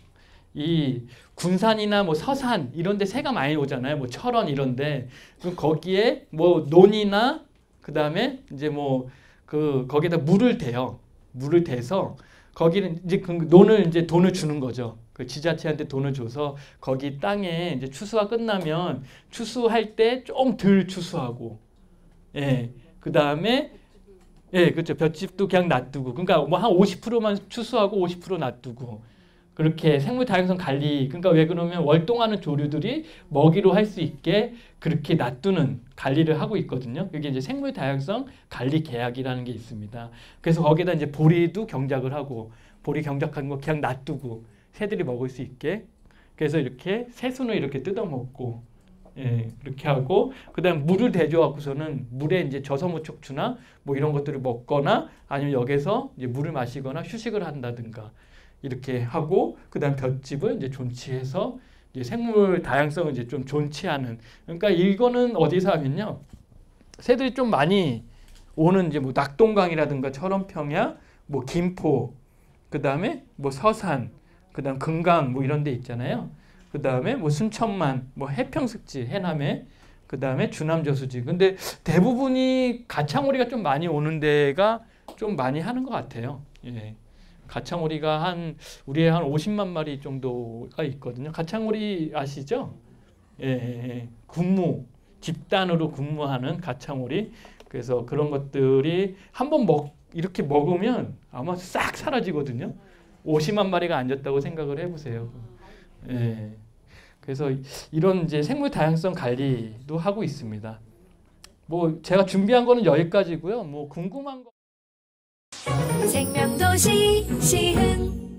이 군산이나 뭐 서산 이런 데 새가 많이 오잖아요. 뭐 철원 이런 데. 그럼 거기에 뭐 논이나 그다음에 이제 뭐 그 거기에다 물을 대요. 물을 대서 거기는 이제 그 논을 이제 돈을 주는 거죠. 그 지자체한테 돈을 줘서 거기 땅에 이제 추수가 끝나면 추수할 때 좀 덜 추수하고, 예, 그 다음에 예, 그렇죠. 볏짚도 그냥 놔두고, 그러니까 뭐 한 오십 퍼센트만 추수하고 오십 퍼센트 놔두고. 그렇게 생물 다양성 관리, 그러니까 왜 그러면 월동하는 조류들이 먹이로 할 수 있게 그렇게 놔두는 관리를 하고 있거든요. 그게 이제 생물 다양성 관리 계약이라는 게 있습니다. 그래서 거기다 이제 보리도 경작을 하고, 보리 경작한 거 그냥 놔두고 새들이 먹을 수 있게. 그래서 이렇게 새순을 이렇게 뜯어먹고, 예, 그렇게 하고, 그다음 물을 대줘갖고서는 물에 이제 저서무 척추나 뭐 이런 것들을 먹거나 아니면 여기서 이제 물을 마시거나 휴식을 한다든가. 이렇게 하고 그다음 볏짚을 이제 존치해서 이제 생물 다양성을 이제 좀 존치하는. 그러니까 이거는 어디서 하면요. 새들이 좀 많이 오는 이제 뭐 낙동강이라든가 철원평야, 뭐 김포, 그다음에 뭐 서산, 그다음 금강 뭐 이런 데 있잖아요. 그다음에 뭐 순천만, 뭐 해평습지, 해남에, 그다음에 주남저수지. 근데 대부분이 가창오리가 좀 많이 오는 데가 좀 많이 하는 것 같아요. 예. 가창오리가 한 우리에 한 오십만 마리 정도가 있거든요. 가창오리 아시죠? 예, 예, 예. 군무 집단으로 근무하는 가창오리. 그래서 그런 것들이 한번 먹 이렇게 먹으면 아마 싹 사라지거든요. 오십만 마리가 앉았다고 생각을 해보세요. 예. 그래서 이런 이제 생물 다양성 관리도 하고 있습니다. 뭐 제가 준비한 거는 여기까지고요. 뭐 궁금한 거. 생명도시 시흥